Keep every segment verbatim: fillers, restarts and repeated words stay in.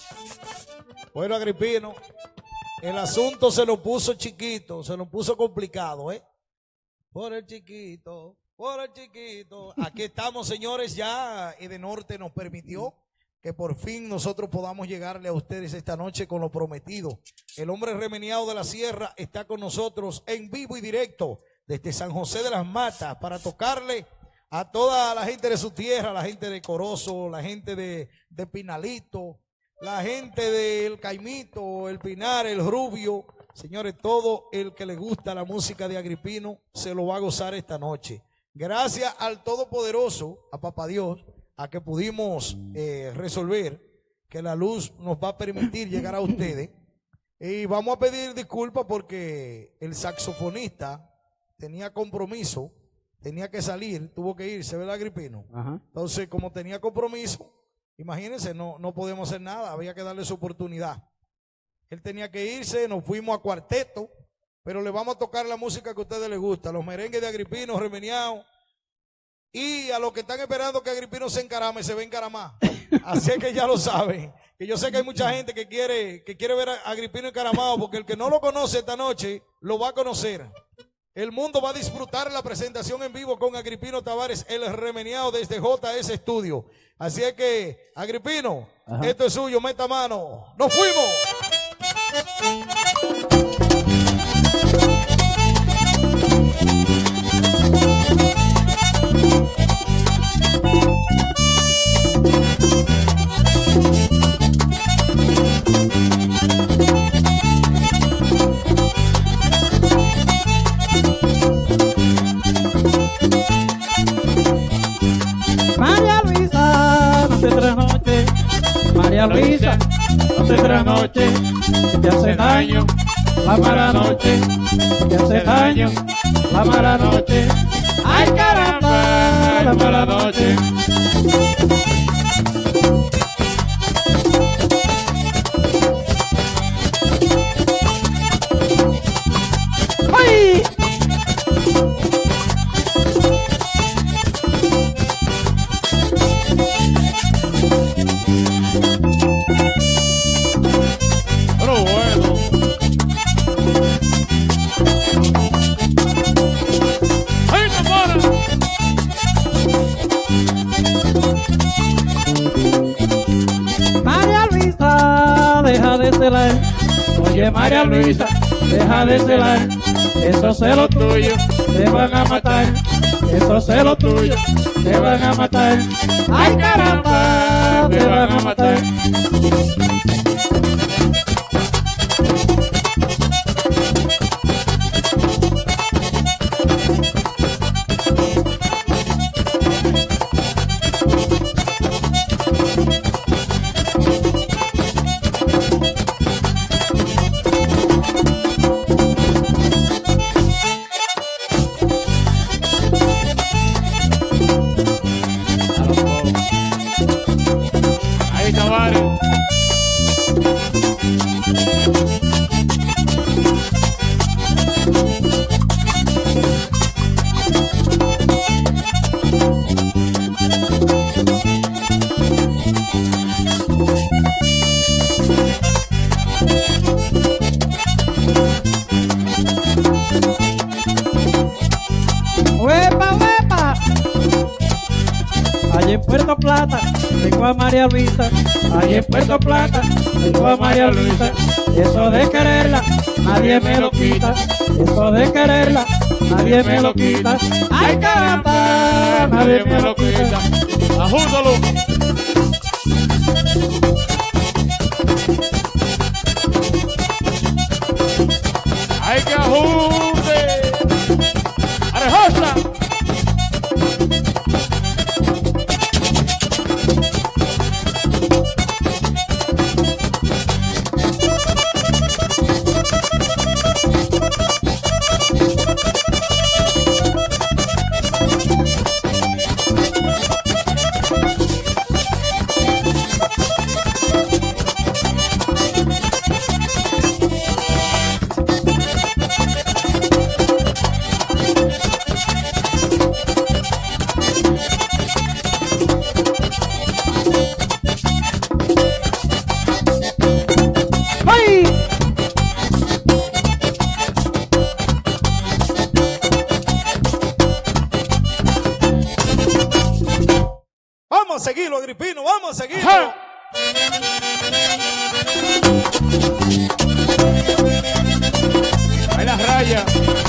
Bueno, Agripino, el asunto se lo puso chiquito, se lo puso complicado, ¿eh? Por el chiquito, por el chiquito. Aquí estamos, señores, ya Edenorte nos permitió que por fin nosotros podamos llegarle a ustedes esta noche con lo prometido. El hombre remeniado de la sierra está con nosotros en vivo y directo desde San José de las Matas para tocarle a toda la gente de su tierra, la gente de Corozo, la gente de, de Pinalito, la gente del Caimito, el Pinar, el Rubio. Señores, todo el que le gusta la música de Agripino se lo va a gozar esta noche. Gracias al Todopoderoso, a Papá Dios, a que pudimos eh, resolver que la luz nos va a permitir llegar a ustedes. Y vamos a pedir disculpas porque el saxofonista tenía compromiso, tenía que salir, tuvo que irse, ¿verdad, Agripino? Ajá. Entonces, como tenía compromiso, imagínense, no, no podemos hacer nada, había que darle su oportunidad. Él tenía que irse, nos fuimos a cuarteto, pero le vamos a tocar la música que a ustedes les gusta, los merengues de Agripino, remeniados, y a los que están esperando que Agripino se encarame, se ve encaramar. Así es que ya lo saben, que yo sé que hay mucha gente que quiere, que quiere ver a Agripino encaramado, porque el que no lo conoce esta noche, lo va a conocer. El mundo va a disfrutar la presentación en vivo con Agripino Tavares, el remeniado desde J S Studio. Así es que, Agripino, ajá, esto es suyo, meta mano. ¡Nos fuimos! María Luisa, no te trasnoche, María Luisa, no te trasnoche, que te hace daño la mala noche, que te hace daño la mala noche. Ay caramba, la mala noche. ¡Ay! Pero bueno. ¡Ay, no para! María Luisa, deja de celar. Oye, María Luisa, deja de celar. Esos celos tuyos te van a matar. Esos celos tuyos te van a matar. Ay caramba, te van a matar. Ahí, chavales. ¡Huepa, huepa! Allí en Puerto Plata tengo a María Luisa. Allí en Puerto Plata tengo a María Luisa. Eso de quererla nadie me lo quita. Eso de quererla nadie me lo quita. ¡Ay caramba! Nadie me lo quita. Ajúntalo. Hay que ajuste. Arejosa. Agripino, vamos a seguir. ¡Ja! Ahí las rayas.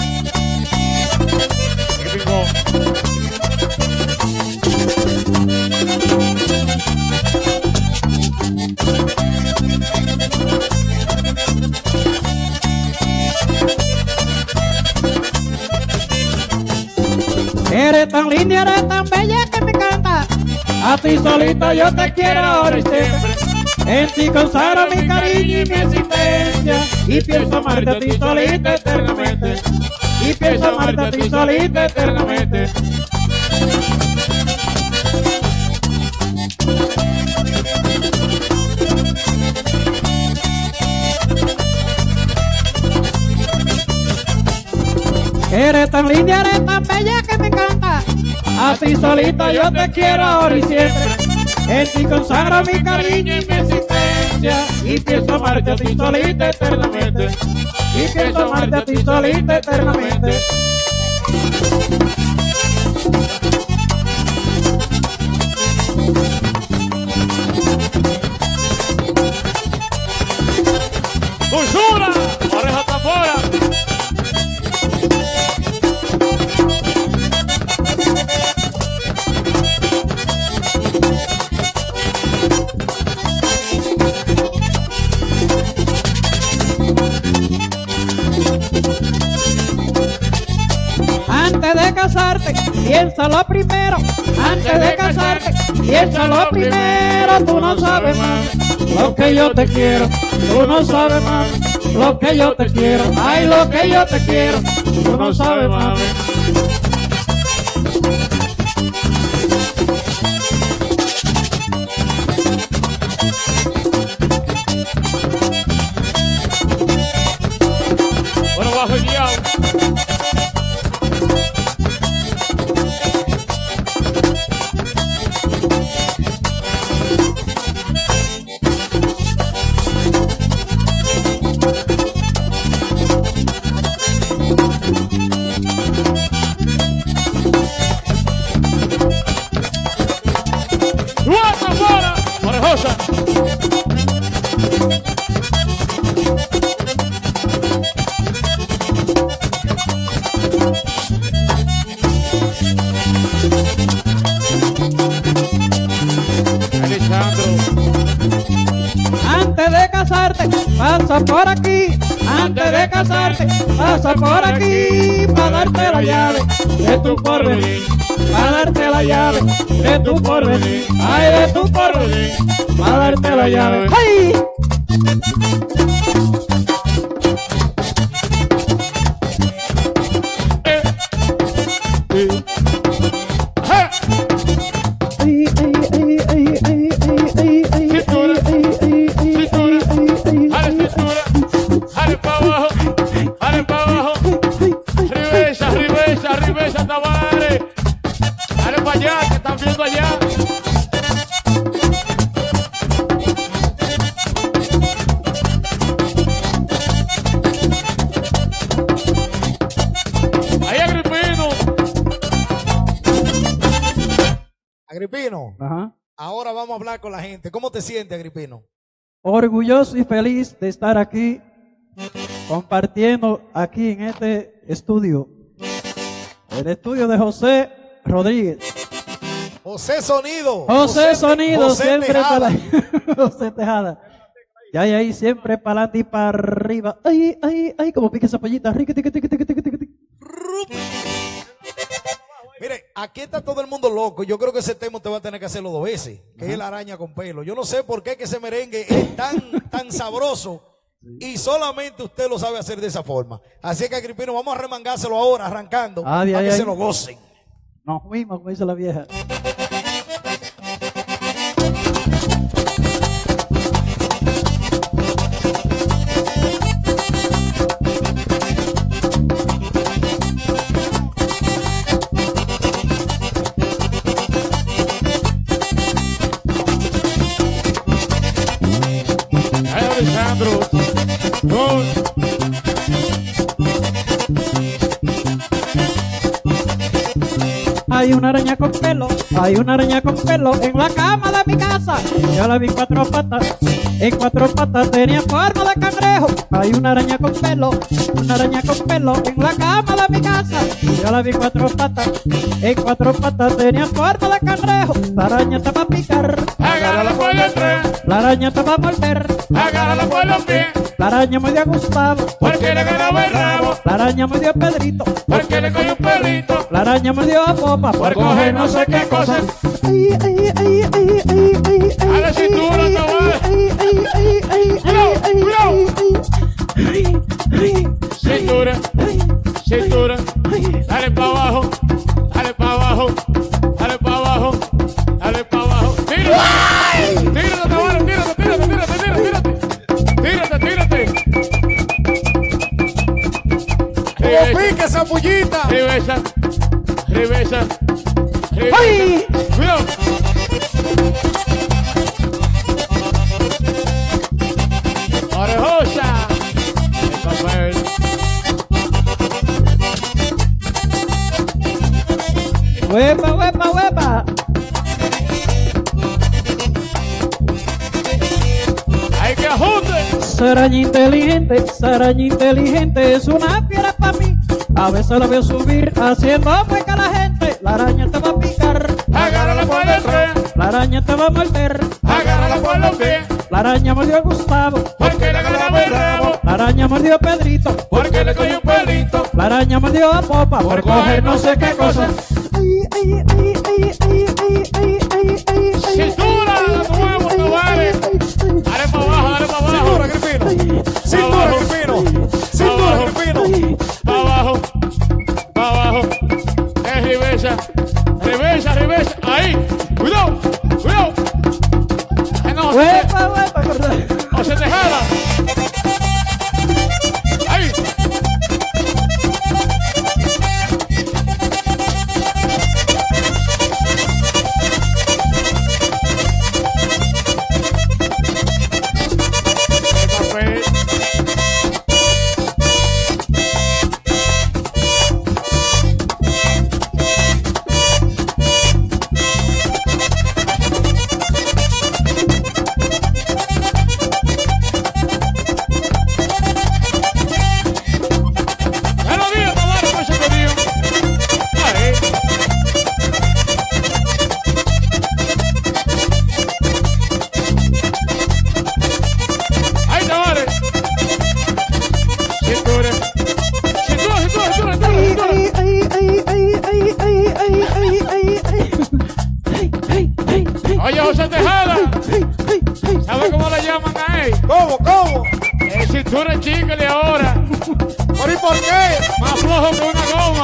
¡Qué pingón! Eres tan linda, eres tan bella que me encanta. A ti solita yo te quiero ahora y siempre. En ti consagro mi cariño y mi existencia. Y pienso amarte a ti solita eternamente. Y pienso amarte a ti solita eternamente. Eres tan linda, eres tan bella que me encanta. A ti solita yo te quiero ahora y siempre. En ti consagro mi cariño y mi existencia. Y pienso amarte a ti solita eternamente. Y pienso amarte a ti solita eternamente. ¡Dulzura! ¡Oreja tambora! Antes de casarte, piénsalo primero. Antes de casarte, piénsalo primero. Tú no sabes más lo que yo te quiero. Tú no sabes más lo que yo te quiero. Ay, lo que yo te quiero. Tú no sabes más. Bueno, bajo el diablo. ¡Guapa, fuera! ¡Orejosa! Alejandro. Antes de casarte, pasa por aquí. Antes de casarte, pasa por aquí. Para darte la llave de tu porvenir. Para darte la llave de tu porvenir. Ay, de tu porvenir. Para darte la llave. ¡Ay! Eh. Eh. ¡Ja! Ay, ay, ay, ay, ay, ay, ay, ay, Cintura. ay, ay, ay, Cintura. ay, ay, Jale ay, cintura. Jale para abajo. Jale para abajo. Ribesa, ribesa, ribesa, Tavares. Dale para allá, que están viendo allá. Ahí Agripino. Agripino, Ajá. ahora vamos a hablar con la gente. ¿Cómo te sientes, Agripino? Orgulloso y feliz de estar aquí, compartiendo aquí en este estudio. El estudio de José Rodríguez. José Sonido. José Sonido, José siempre Tejada. para José Tejada. Y ahí, ahí, siempre para adelante y para arriba. Ay, ay, ay, como pique esa pollita. Riqui, tiqui, tiqui, tiqui, tiqui, tiqui. Mire, aquí está todo el mundo loco. Yo creo que ese tema te va a tener que hacerlo dos veces, que Ajá. es la araña con pelo. Yo no sé por qué que ese merengue es tan, tan sabroso y solamente usted lo sabe hacer de esa forma. Así que, Agripino, vamos a remangárselo ahora, arrancando, Ay, para ay, que ay. se lo gocen. Nos fuimos, como dice la vieja. Ahí Alejandro. Gol. Ay, Hay una araña con pelo, hay una araña con pelo en la cama de mi casa. Yo la vi cuatro patas, en cuatro patas tenía forma de cangrejo. Hay una araña con pelo, una araña con pelo en la cama de mi casa. Yo la vi cuatro patas, en cuatro patas tenía forma de cangrejo. La araña te va a picar, Agárrala por los tres, la araña te va a morder, agárrala por los pies, la araña me dio a Gustavo, porque le ganaba el rabo, la araña me dio a Pedrito, porque le cogió un perrito, la araña me dio a Popa por coger no sé qué cosa. Ay, ay, ay, ay, ay, ay, ay, A la cintura, ay, cabal. ay, ay, ay, ay, Cuidado, ay, cuidado. ay, ay, Cintura, cintura, dale pa' abajo, dale pa' abajo, dale pa' abajo, dale pa' abajo. Tírate, tírate, Tavares, tírate, tírate, tírate, tírate, tírate, tírate, tírate. ¡Como pique esa pullita! Reversa, reversa, ay. reversa. Cuidado. Orejosa. El papel. Huepa, huepa, huepa. Hay que ajuste. Esa araña inteligente, esa araña inteligente es una fiera para mí. A veces la veo subir haciendo hueca a la gente. La araña te va a picar, Agárrala por detrás, la araña te va a morder, agárrala por los pies, la araña mordió a Gustavo, porque le ganaba el rabo, la araña mordió a Pedrito, porque le cogió un pelito, la araña mordió a Popa por coger no sé qué cosa. Ay, ay, ay, ay, ay, ay, ay, ay, ay, ay. Cintura, de nuevo, Tavares. Dale para abajo, dale para abajo. ¡Cintura, Gripino! ¡Cintura, Gripino! ¡Cintura, Gripino! Para abajo, para abajo. Es reversa, reversa, reversa. Ahí, cuidado, cuidado. Ay, no, se te- Huepa, huepa, gorda. no se te jala. Ahí. El papel. Buenos días, Tavares, pues se te dio. Ahí. Ahí, Tavares. Cintura. Cintura, cintura, cintura, cintura, Ay, cintura. ay, ay, ay, ay, ay, ay, ay, ay, ay, ay. Ay, ay, ay, ay. Oye, José Tejada, Ay, ay, ay. ¿sabe cómo le llaman a él? ¿Cómo, cómo? El cintura chicle de ahora. ¿Por y por qué? Más flojo que una goma.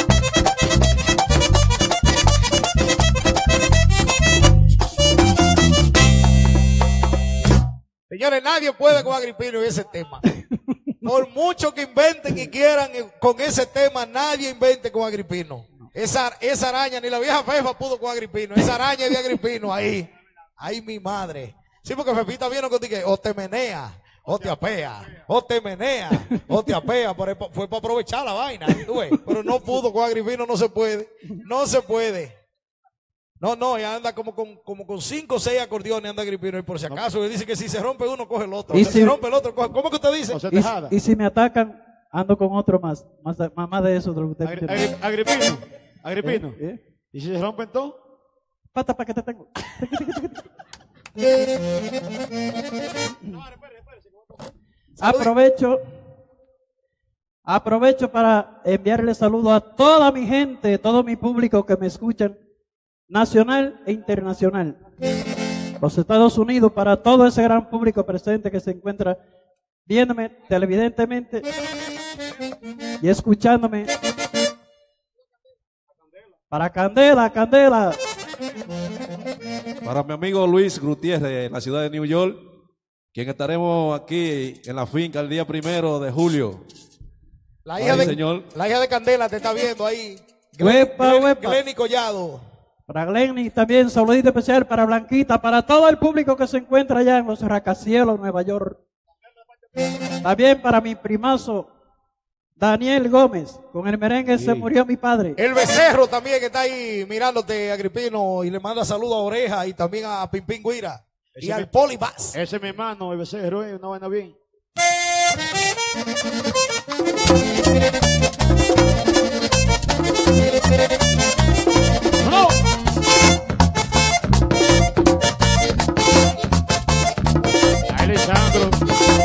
Señores, nadie puede con Agripino en ese tema. Por mucho que inventen y quieran con ese tema, nadie invente con Agripino. Esa, esa araña, ni la vieja Fefa pudo con Agripino. Esa araña es de Agripino ahí. Ay, mi madre. Sí, porque Fefita vino contigo que o te menea, o te apea, o te menea, o te apea. Pero fue para aprovechar la vaina, tú ves. Pero no pudo con Agripino, no se puede. No se puede. No, no, ella anda como con, como con cinco o seis acordeones, anda Agripino. Y por si acaso, él dice que si se rompe uno, coge el otro. Y Si si- se rompe el otro, coge. ¿Cómo que usted dice? José Y, Tejada. y si me atacan, ando con otro más, más, más, más de eso de lo que usted Agri- mencionó. Agri- Agripino, Agripino. ¿Eh? ¿Eh? ¿Y si se rompen todos? Pata, ¿para qué te tengo? Aprovecho, aprovecho para enviarle saludos a toda mi gente, todo mi público que me escuchan, nacional e internacional. Los Estados Unidos, para todo ese gran público presente que se encuentra viéndome televidentemente y escuchándome. Para Candela, Candela. Para mi amigo Luis Gutiérrez, de la ciudad de New York, quien estaremos aquí en la finca el día primero de julio. La hija, Ay, de, señor. la hija de Candela te está viendo ahí. Huepa, Glen- huepa. Glenny Collado. Para Glenny también, saludito especial para Blanquita, para todo el público que se encuentra allá en los Rascacielos, Nueva York. También para mi primazo, Daniel Gómez, con el merengue Sí. Se murió mi padre. El becerro también que está ahí mirándote, Agripino, y le manda saludos a Oreja y también a Pimpín Guira y Ese al me- Polibas. Ese es mi hermano, el becerro, es una vaina bien. ¡No! Alessandro.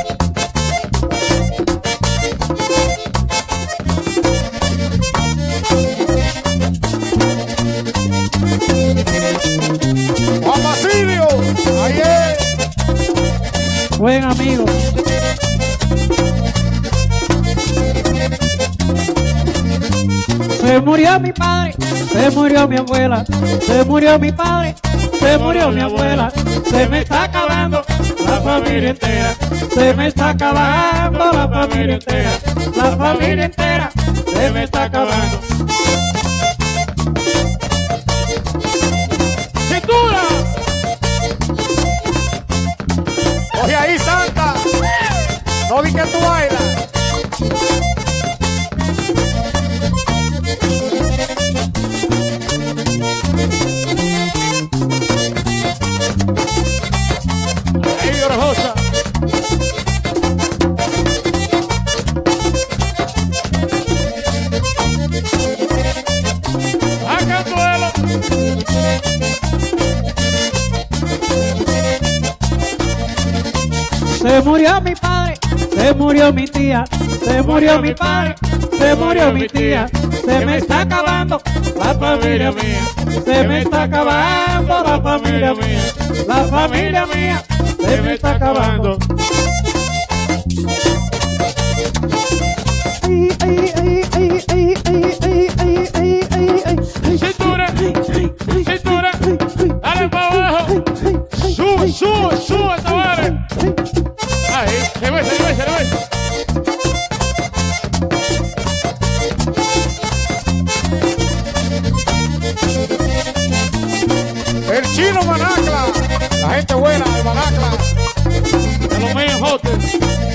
Juan Basilio, ahí es. Buen amigo. Se murió mi padre, se murió mi abuela, se murió mi padre, se murió mi abuela, se me está acabando la familia entera, se me está acabando la familia entera, la familia entera se me está acabando. ¡Cintura! Oye ahí, Santa. No vi que tú bailas. Ahí, Rojosa. A Cantuelo. Se murió mi padre, se murió mi tía, se murió mi padre, se murió mi tía, se me está acabando la familia mía, se me está acabando la familia mía, la familia mía se me está acabando. Ay, ay, ay, ay, ay, ay, ay, ay, ay, ay, ay. Cintura. Cintura. Dale para abajo. Sube, sube, sube, Tavares. Ahí, reversa, reversa, reversa. El chino Manacla. La gente buena de Manacla. De los medios hotes.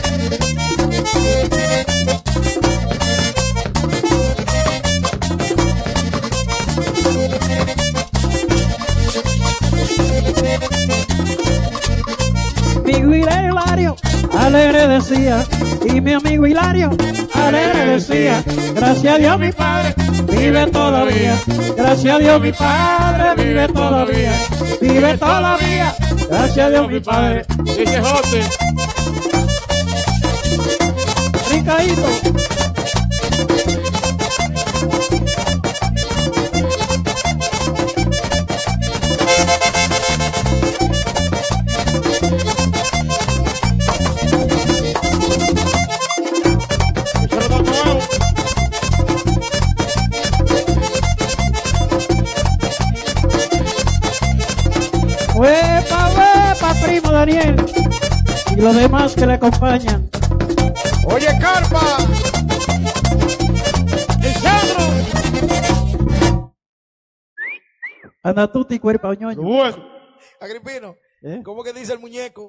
Mi amigo Hilario alegre decía, y mi amigo Hilario alegre decía, gracias a Dios mi padre vive todavía, gracias a Dios mi padre vive todavía, vive todavía, gracias a Dios mi padre. Dice Jote. Ricadito. Eso lo toco nuevo. Huepa, huepa, primo Daniel, y los demás que le acompañan. Oye, Carpa. El Sandro. Anda tú, ti cuerpo, Lo ñoño. bueno. Agripino, ¿Eh? ¿cómo que dice el muñeco?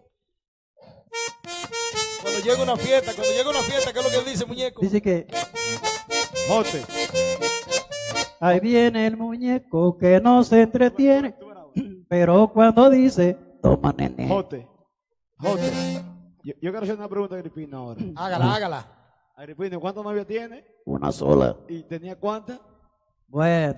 Cuando llega una fiesta, cuando llega una fiesta, ¿qué es lo que dice el muñeco? Dice que Jote. ahí viene el muñeco que no se entretiene, pero cuando dice, toma nene. Jote. Jote. Yo, yo quiero hacer una pregunta a Agripino ahora. Hágala, hágala. Agripino, ¿cuántas novias tiene? Una sola. ¿Y tenía cuántas? Bueno.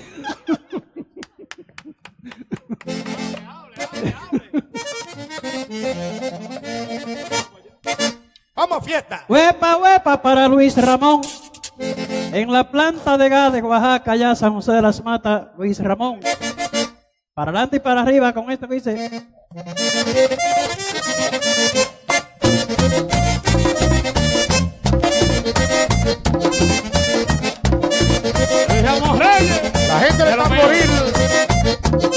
Vamos a fiesta. Huepa, huepa para Luis Ramón. En la planta de gas de Oaxaca, allá San José de las Matas, Luis Ramón. Para adelante y para arriba con esto que dice. Dejamos Reyes. La gente le De los está medios. morir.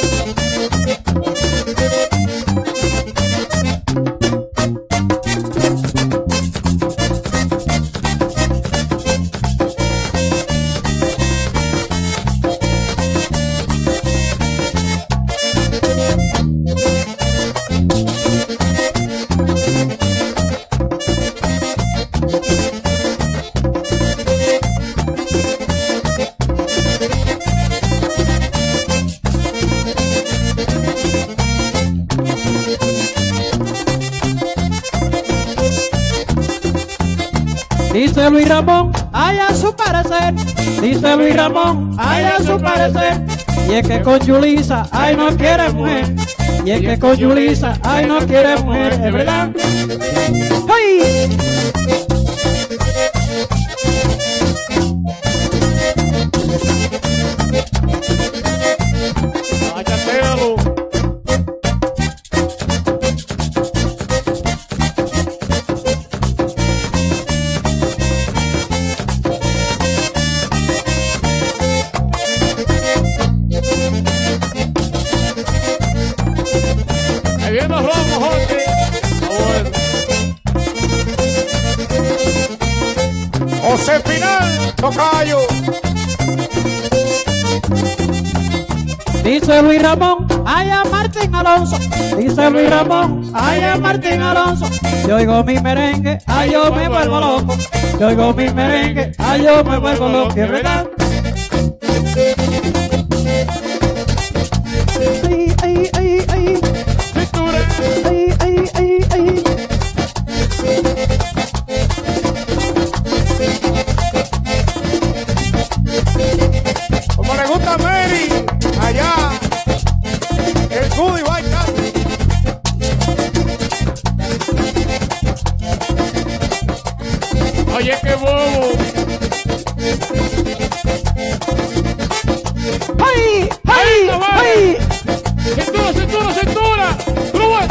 Dice Luis Ramón, ay a su parecer. Dice Luis Ramón, ay a su parecer. Y es que con Yulisa, ay no quiere mujer. Y es que con Yulisa, ay no quiere mujer, es verdad. ¡Ay! Cáchatelo. Ahí viene los romos, Jorge. Bueno. José Pinal, tocayo. Dice Luis Ramón, ay a Martín Alonso. Dice Luis Ramón, ay a Martín Alonso. Yo oigo mi merengue, ay yo me vuelvo loco. Yo oigo mi merengue, ay yo me vuelvo loco, es verdad. Ay, ay, ay, ay. Cintura. Ay, ay, ay, ay. Como le gusta a Mary, allá, el Cudi va a estar. Oye, qué bobo. ¡Ay! ¡Ay! ¡Ay! Cintura, cintura, cintura. ¡Grúa!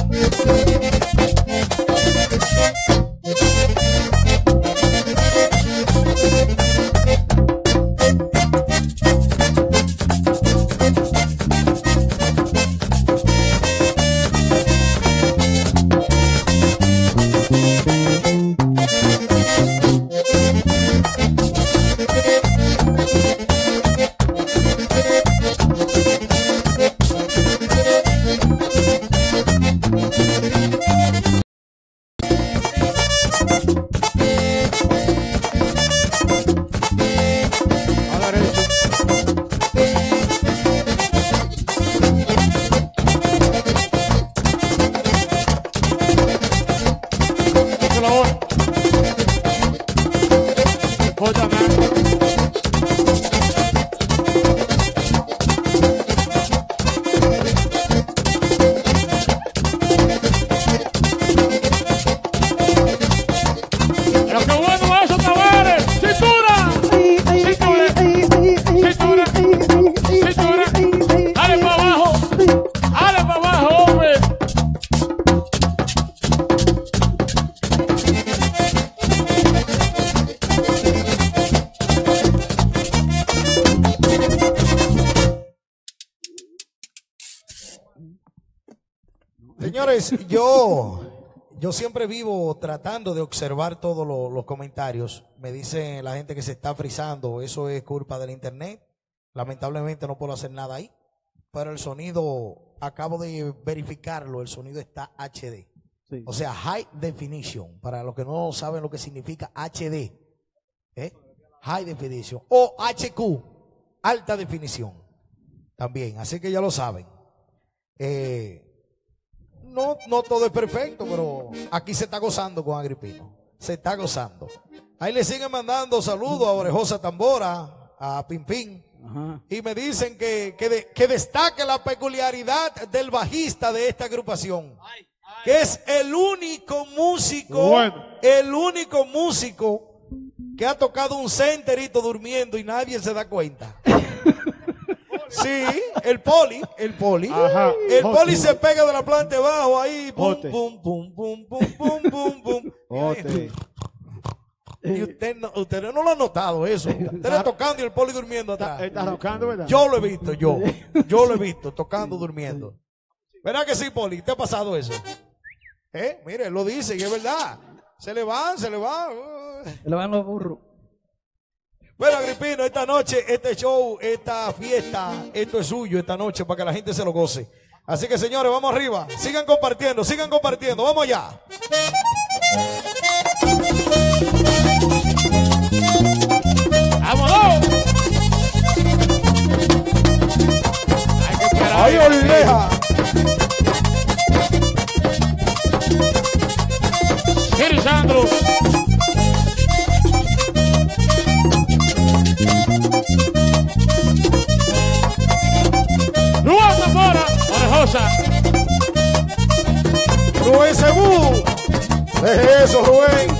Señores, yo, yo siempre vivo tratando de observar todos lo, los comentarios. Me dice la gente que se está frizando, eso es culpa del internet. Lamentablemente no puedo hacer nada ahí. Pero el sonido, acabo de verificarlo, el sonido está H D. Sí. O sea, High Definition. Para los que no saben lo que significa H D. ¿eh? High Definition. O H Q, Alta Definición. También, así que ya lo saben. Eh... No, no todo es perfecto, pero aquí se está gozando con Agripino. Se está gozando. Ahí le siguen mandando saludos a Orejosa Tambora, a Pimpín. Ajá. Y me dicen que, que, de, que destaque la peculiaridad del bajista de esta agrupación. Ay, ay. Que es el único músico, bueno. el único músico que ha tocado un centerito durmiendo y nadie se da cuenta. Sí, el poli, el poli. Ajá. El Jote. Poli se pega de la planta de abajo ahí. Pum, pum, pum, pum, pum, pum, pum, pum. Y usted no, usted no lo ha notado eso. Usted está tocando y el poli durmiendo atrás. Está tocando, ¿verdad? Yo lo he visto, yo. Yo lo he visto, tocando, durmiendo. ¿Verdad que sí, poli? ¿Te ha pasado eso? ¿Eh? Mire, lo dice y es verdad. Se le van, se le van. Se le van los burros. Bueno, Agripino, esta noche, este show, esta fiesta, esto es suyo esta noche para que la gente se lo goce. Así que, señores, vamos arriba. Sigan compartiendo, sigan compartiendo. Vamos allá. ¡Vámonos! ¡Ay, Oleja! ¡Sandro! Deje eso, Rubén.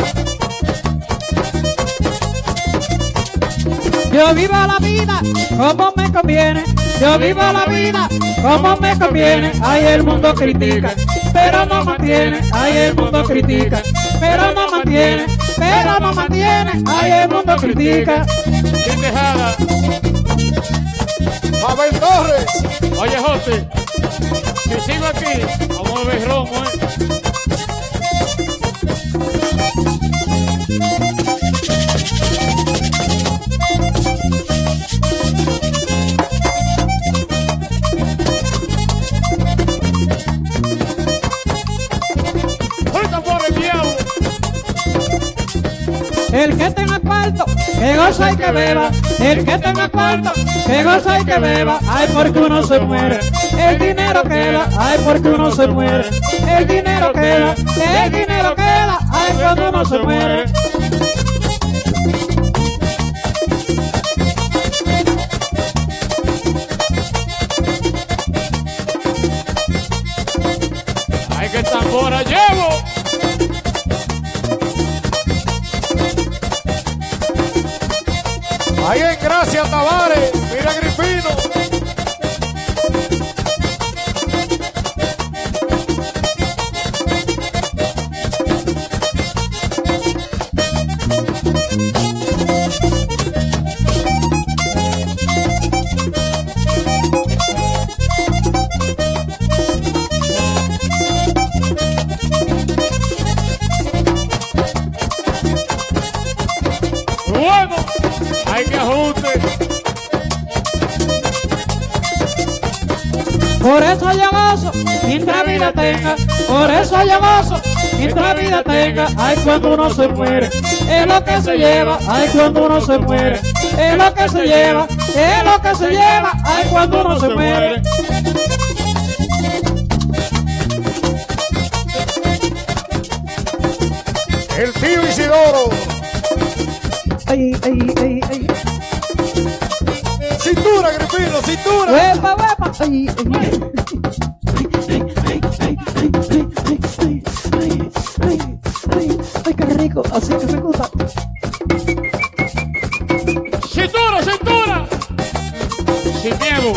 Yo vivo la vida como me conviene, yo vivo la vida como me conviene. Ay, el mundo critica, pero no mantiene. Ay, el mundo critica, pero no mantiene, pero no mantiene. Ay, el mundo critica. ¿Quién dejada? Mabel Torres. Oye, José, si sigo aquí, vamos a beber romo, ¿eh? El que tenga cuarto, que goza y que beba. El que tenga cuarto, que goza y que beba. Ay, porque uno se muere, el dinero queda. Ay, porque uno se muere, el dinero queda. Que el dinero queda. Ay, cuando uno se muere. Ay, que tambora llevo. Ahí en Gracia Tavares, mira Gripino. Bueno, hay que ajuste. Por eso yo gozo, mientras vida tenga. Por eso yo gozo, mientras vida tenga. Ay, cuando uno se muere, es lo que se lleva. Ay, cuando uno se muere, es lo que se lleva. Es lo que se lleva. Ay, cuando uno se muere. El tío Isidoro. Ay, ay, ay, ay. Cintura, Gripino, cintura. Huepa, huepa. Ay, ay. Ay, qué rico, así que me gusta. ¡Cintura, cintura! Sin miedo.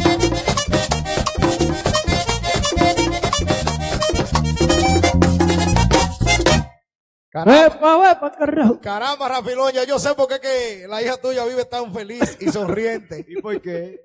Caramba, Huepa, huepa, carajo. caramba, Rafiloña, yo sé por qué que la hija tuya vive tan feliz y sonriente. ¿Y por qué?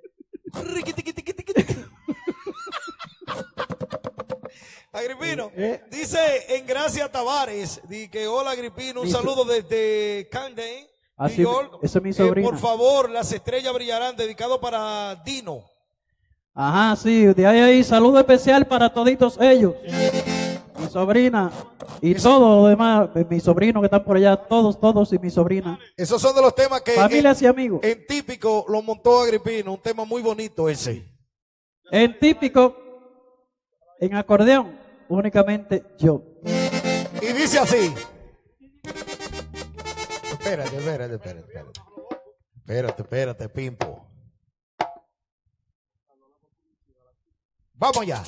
Agripino, dice en Gracia Tavares, di que hola Agripino, un saludo desde Camden, Así, New York. esa es mi Eh, sobrina. por favor, las estrellas brillarán, dedicado para Dino. Ajá, sí, de ahí, ahí, saludo especial para toditos ellos. Mi sobrina y todo lo demás, mis sobrinos que están por allá, todos, todos y mi sobrina. Esos son de los temas que Familias en, y amigos. en típico lo montó Agripino, un tema muy bonito ese. En típico, en acordeón, únicamente yo. Y dice así. Espérate, espérate, espérate, espérate. Espérate, espérate, Pimpo. Vamos ya.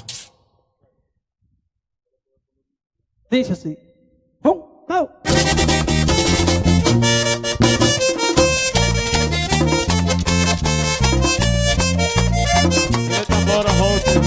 Dice así. ¡Pum! ¡Au! Tiene tambora, José.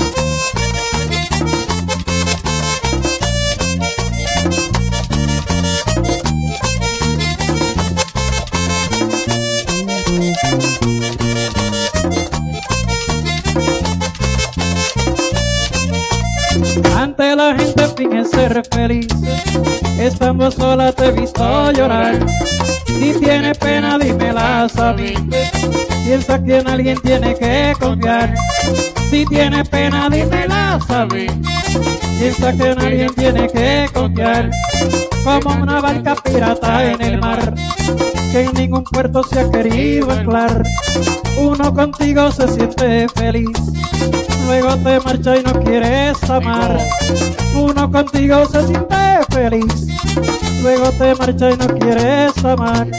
Ante la gente finge ser feliz, estando sola te he visto llorar. Si tienes pena dímelas a mí, piensa que en alguien tiene que confiar. Si tienes pena dímelas a mí, piensa que en alguien tiene que confiar. Como una barca pirata en el mar, que en ningún puerto se ha querido anclar. Uno contigo se siente feliz, luego te marcha y no quieres amar. Uno contigo se siente feliz, luego te marcha y no quieres amar.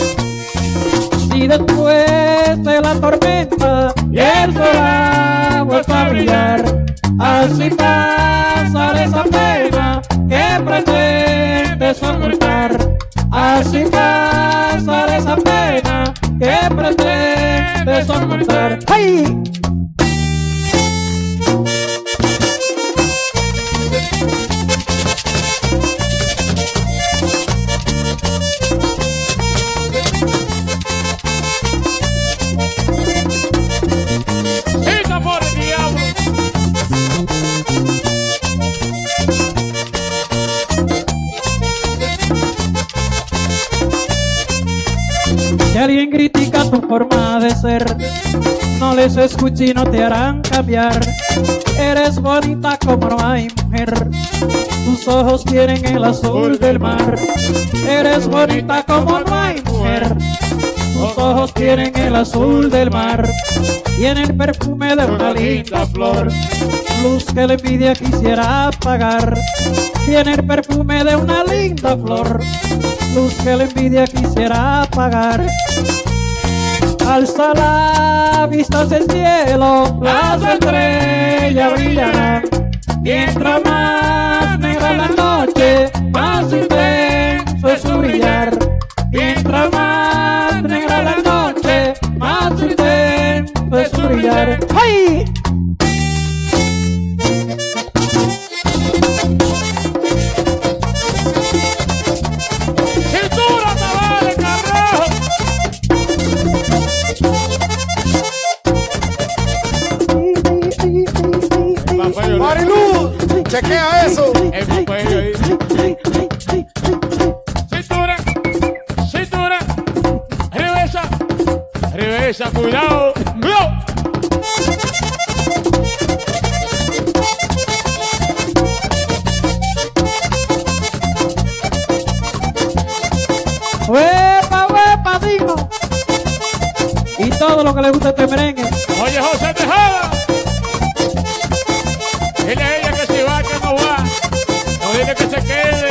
Y después de la tormenta y el sol ha vuelto a brillar, así pasa esa pena que prende pretendes ocultar. Así pasar esa pena que pretendes ocultar. ¡Ay! ¡Esa por el diablo! Si alguien critica tu forma de ser, no les escuches y no te harán cambiar. Eres bonita como no hay mujer, tus ojos tienen el azul del mar. Eres bonita como no hay mujer, tus ojos tienen el azul del mar. Tienen el perfume de una linda flor, luz que la envidia quisiera apagar. Tiene el perfume de una linda flor, luz que la envidia quisiera apagar. Alza la vista hacia el cielo, las estrellas brillarán. Mientras más negra la noche, más intenso es su brillar. Mientras más negra la noche, más intenso es su brillar. ¡Ay! ¡Cintura, Tavares, carajo! Marilú, chequea eso. El papel ahí. Cintura, cintura, reversa, reversa, cuidado, cuidado. ¡Huepa, huepa, digo! Y todo lo que le gusta a este merengue. Oye, José Tejada. Dile a ella que si va, que no va. No dile que se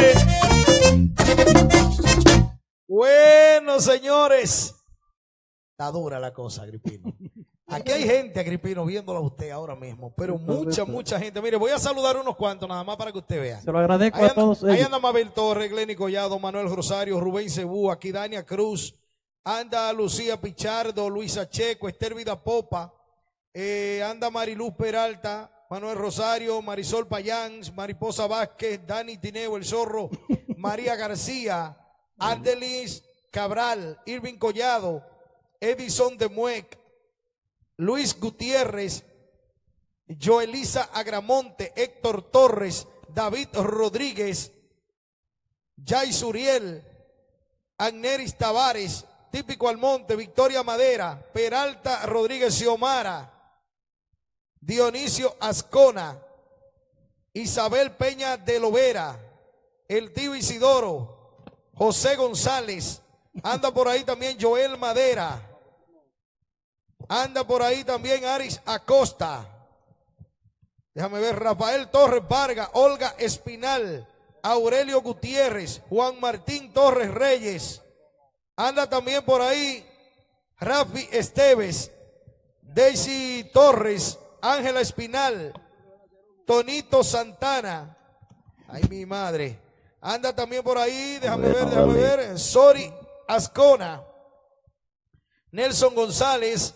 quede. Bueno, señores. Está dura la cosa, Agripino. Aquí hay gente, Agripino, viéndola a usted ahora mismo, pero mucha, mucha gente. Mire, voy a saludar unos cuantos nada más para que usted vea. Se lo agradezco Ahí a anda, todos ahí ellos. anda Mabel Torres, Glenny Collado, Manuel Rosario, Rubén Cebú, aquí Dania Cruz, anda Lucía Pichardo, Luisa Checo, Esther Vida Popa, eh, anda Mariluz Peralta, Manuel Rosario, Marisol Payán, Mariposa Vázquez, Dani Tineo, El Zorro, María García, Andelis Cabral, Irving Collado, Edison de Muec, Luis Gutiérrez, Joelisa Agramonte, Héctor Torres, David Rodríguez, Jay Suriel, Agneris Tavares, Típico Almonte, Victoria Madera, Peralta Rodríguez Xiomara, Dionisio Ascona, Isabel Peña de Lovera, el tío Isidoro, José González, anda por ahí también Joel Madera, anda por ahí también Aris Acosta, déjame ver, Rafael Torres Vargas, Olga Espinal, Aurelio Gutiérrez, Juan Martín Torres Reyes, anda también por ahí Rafi Esteves, Daisy Torres, Ángela Espinal, Tonito Santana, ay mi madre, anda también por ahí, déjame ver, déjame ver, Sori Ascona, Nelson González,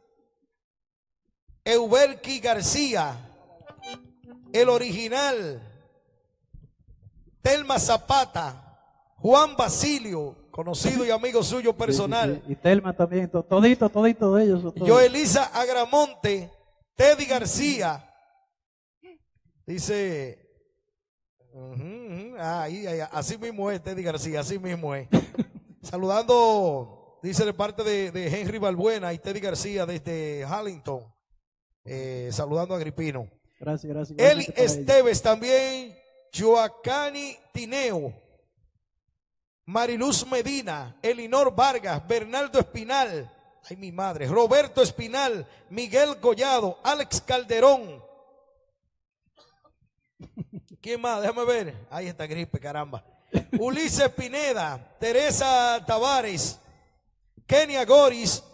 Euberki García, el original, Telma Zapata, Juan Basilio, conocido y amigo suyo personal. Y, y, y Telma también, to, todito, todito de ellos. Todo. Joelisa Agramonte, Teddy García, dice, uh -huh, ahí, ahí, así mismo es Teddy García, así mismo es. Saludando, dice de parte de, de Henry Balbuena y Teddy García desde Harlington, eh, saludando a Agripino. Gracias, gracias. Eli Esteves también, Joacani Tineo, Mariluz Medina, Elinor Vargas, Bernardo Espinal, ay mi madre, Roberto Espinal, Miguel Collado, Alex Calderón. ¿Quién más? Déjame ver. Ahí está gripe, caramba. Ulises Pineda, Teresa Tavares, Kenia Goris,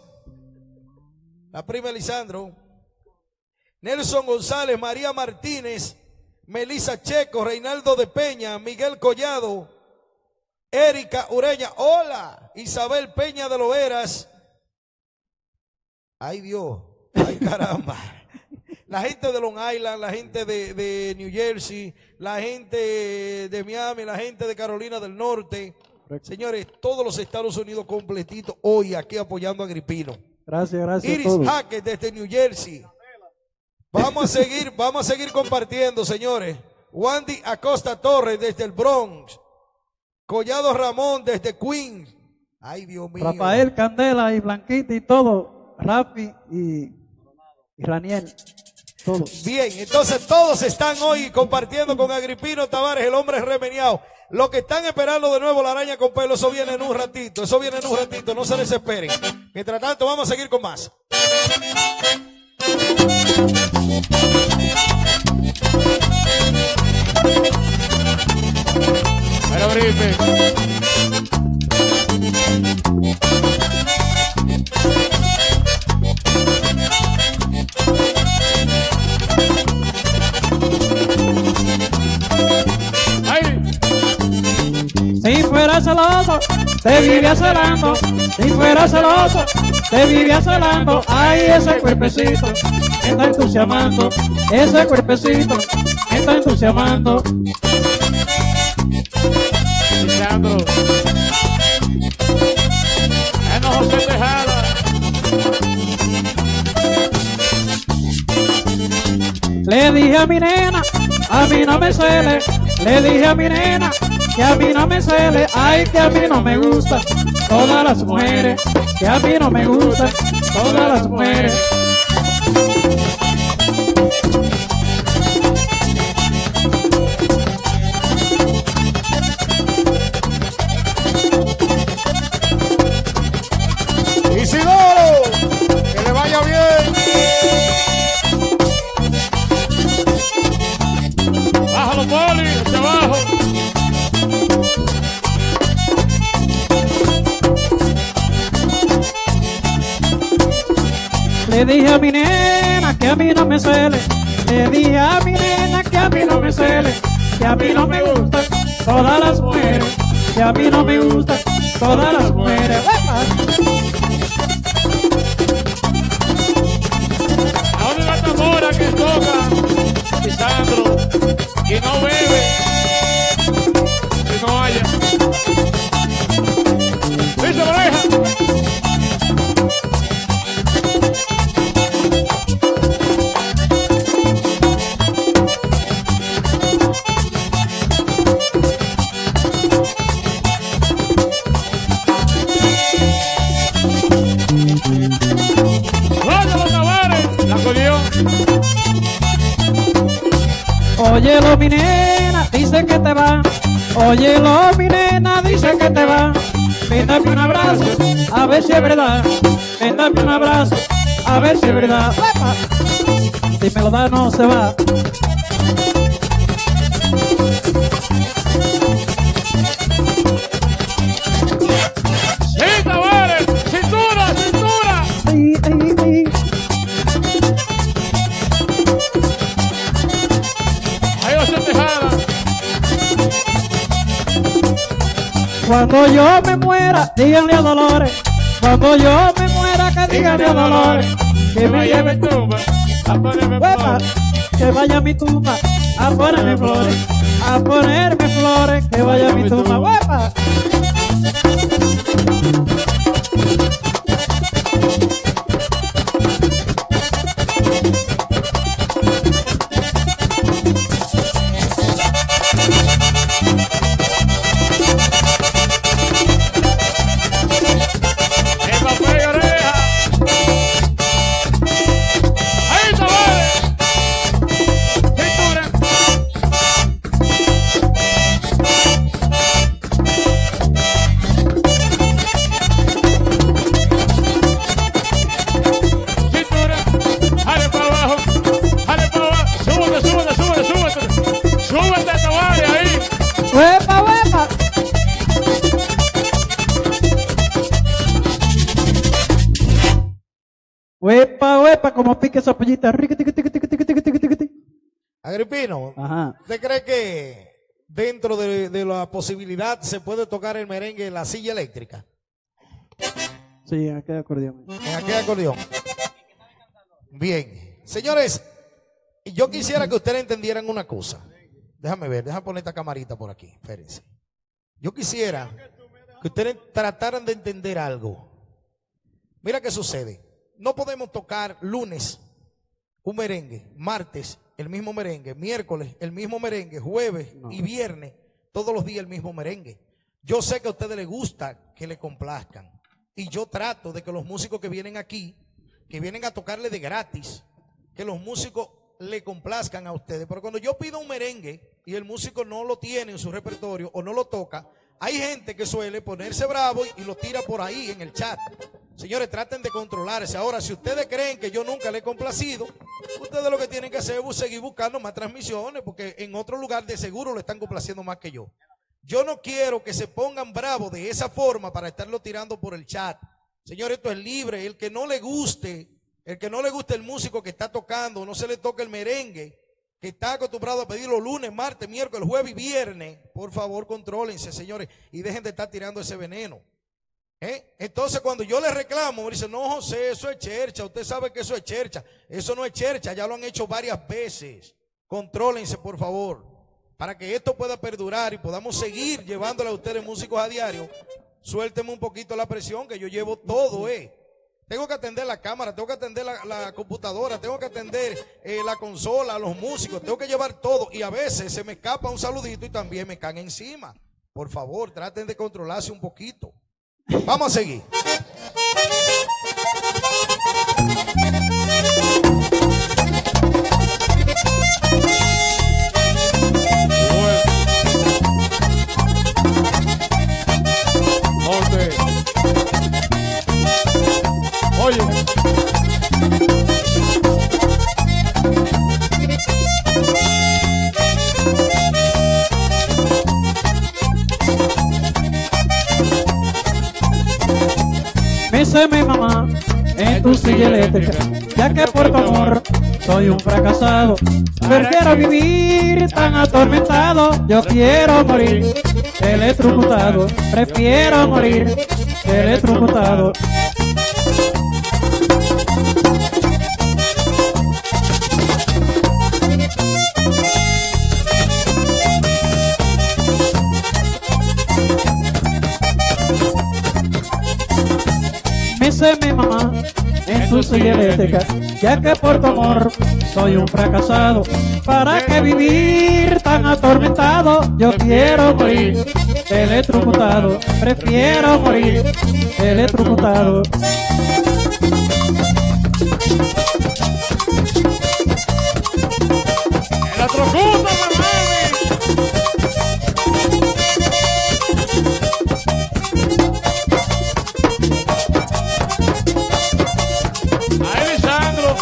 la prima Lisandro, Nelson González, María Martínez, Melissa Checo, Reinaldo de Peña, Miguel Collado, Erika Ureña, hola, Isabel Peña de Loeras. Ay Dios, ay caramba. La gente de Long Island, la gente de, de New Jersey, la gente de Miami, la gente de Carolina del Norte. Señores, todos los Estados Unidos completitos hoy aquí apoyando a Agripino. Gracias, gracias Iris a todos. Jaque desde New Jersey. Vamos a seguir, vamos a seguir compartiendo, señores. Wandy Acosta Torres desde el Bronx. Collado Ramón desde Queens. Ay, Dios mío. Rafael Candela y Blanquita y todo. Rafi y, y Raniel. Todos. Bien, entonces todos están hoy compartiendo con Agripino Tavares, el hombre remeniado. Los que están esperando de nuevo la araña con pelo, eso viene en un ratito, eso viene en un ratito, no se desesperen. Mientras tanto, vamos a seguir con más. Pero gripe. Si fuera celoso, te viviría celando. Si fuera celoso, te viviría celando. Ay, ese cuerpecito me está entusiasmando. Ese cuerpecito me está entusiasmando. Lisandro. Es no José Tejada. Le dije a mi nena, a mí no me cele. Le dije a mi nena que a mí no me cele. Ay, que a mí no me gustan todas las mujeres. Que a mí no me gustan todas las mujeres. Isidoro, que le vaya bien. Bájalo, Poli, hacia abajo. Le dije a mi nena que a mí no me cele. Le dije a mi nena que a mí no me cele. Que a mí no me gustan todas las mujeres. Que a mí no me gustan todas las mujeres. ¿A dónde va esta mora que toca? Lisandro, que no bebe, que no haya. ¡Listo, pareja! Óyelo, mi nena, dice que te va. Óyelo, mi nena, dice que te va. Ven, dame un abrazo, a ver si es verdad. Ven, dame un abrazo, a ver si es verdad. ¡Epa! Si me lo da, no se va. ¡Sí, Tavares! ¡Cintura, cintura! Ay, ay, ay. Ahí va a ser Tejada. Cuando yo me muera, díganle a Dolores. Cuando yo me muera, que díganle a Dolores. Que me lleve tumba a ponerme ¡Epa! flores. Que vaya a mi tumba a ponerme flores. A ponerme flores, que vaya a mi tumba. ¡Epa! El papel y oreja. Ahí, Tavares. Cintura. Cintura. Jale para abajo. Jale para abajo. Súbete, súbete, súbete, súbete. Súbete, Tavares, ahí. ¡Epa, epa! ¡Epa, epa! Como pique esa pollita. Riqui, tiqui, tiqui, tiqui, tiqui, tiqui, tiqui, tiqui. Agripino, Ajá. ¿usted cree que dentro de, de la posibilidad se puede tocar el merengue en la silla eléctrica? Sí, aquí acordeón. En aquel acordeón. Bien. Señores, yo quisiera que ustedes entendieran una cosa. Déjame ver, déjame poner esta camarita por aquí. Espérense. Yo quisiera que ustedes trataran de entender algo. Mira qué sucede. No podemos tocar lunes un merengue, martes el mismo merengue, miércoles el mismo merengue, jueves No. y viernes todos los días el mismo merengue. Yo sé que a ustedes les gusta que le complazcan y yo trato de que los músicos que vienen aquí, que vienen a tocarle de gratis, que los músicos le complazcan a ustedes. Pero cuando yo pido un merengue y el músico no lo tiene en su repertorio o no lo toca, hay gente que suele ponerse bravo y, y lo tira por ahí en el chat. Señores, traten de controlarse. Ahora, si ustedes creen que yo nunca le he complacido, ustedes lo que tienen que hacer es seguir buscando más transmisiones, porque en otro lugar de seguro le están complaciendo más que yo. Yo no quiero que se pongan bravos de esa forma para estarlo tirando por el chat. Señores, esto es libre. El que no le guste, el que no le guste el músico que está tocando, no se le toque el merengue, que está acostumbrado a pedirlo lunes, martes, miércoles, jueves y viernes, por favor, contrólense, señores, y dejen de estar tirando ese veneno. ¿Eh? Entonces, cuando yo le reclamo, me dice, no, José, eso es chercha, usted sabe que eso es chercha. Eso no es chercha, ya lo han hecho varias veces. Contrólense, por favor, para que esto pueda perdurar y podamos seguir llevándole a ustedes músicos a diario. Suélteme un poquito la presión, que yo llevo todo, eh. Tengo que atender la cámara, tengo que atender la, la computadora, tengo que atender eh, la consola, los músicos, tengo que llevar todo. Y a veces se me escapa un saludito y también me caen encima. Por favor, traten de controlarse un poquito. Vamos a seguir. Norte. Oye. Me dice mi mamá en tu silla eléctrica, ya que por tu amor soy un fracasado. Prefiero vivir tan atormentado, yo quiero morir electrocutado. Prefiero morir electrocutado. Me dice mi mamá en tu silla eléctrica, ya que por tu amor soy un fracasado. ¿Para qué vivir tan atormentado? Yo quiero morir electrocutado. Prefiero morir electrocutado. ¡Electrocuta, mamá! ¡Ay, Lisandro!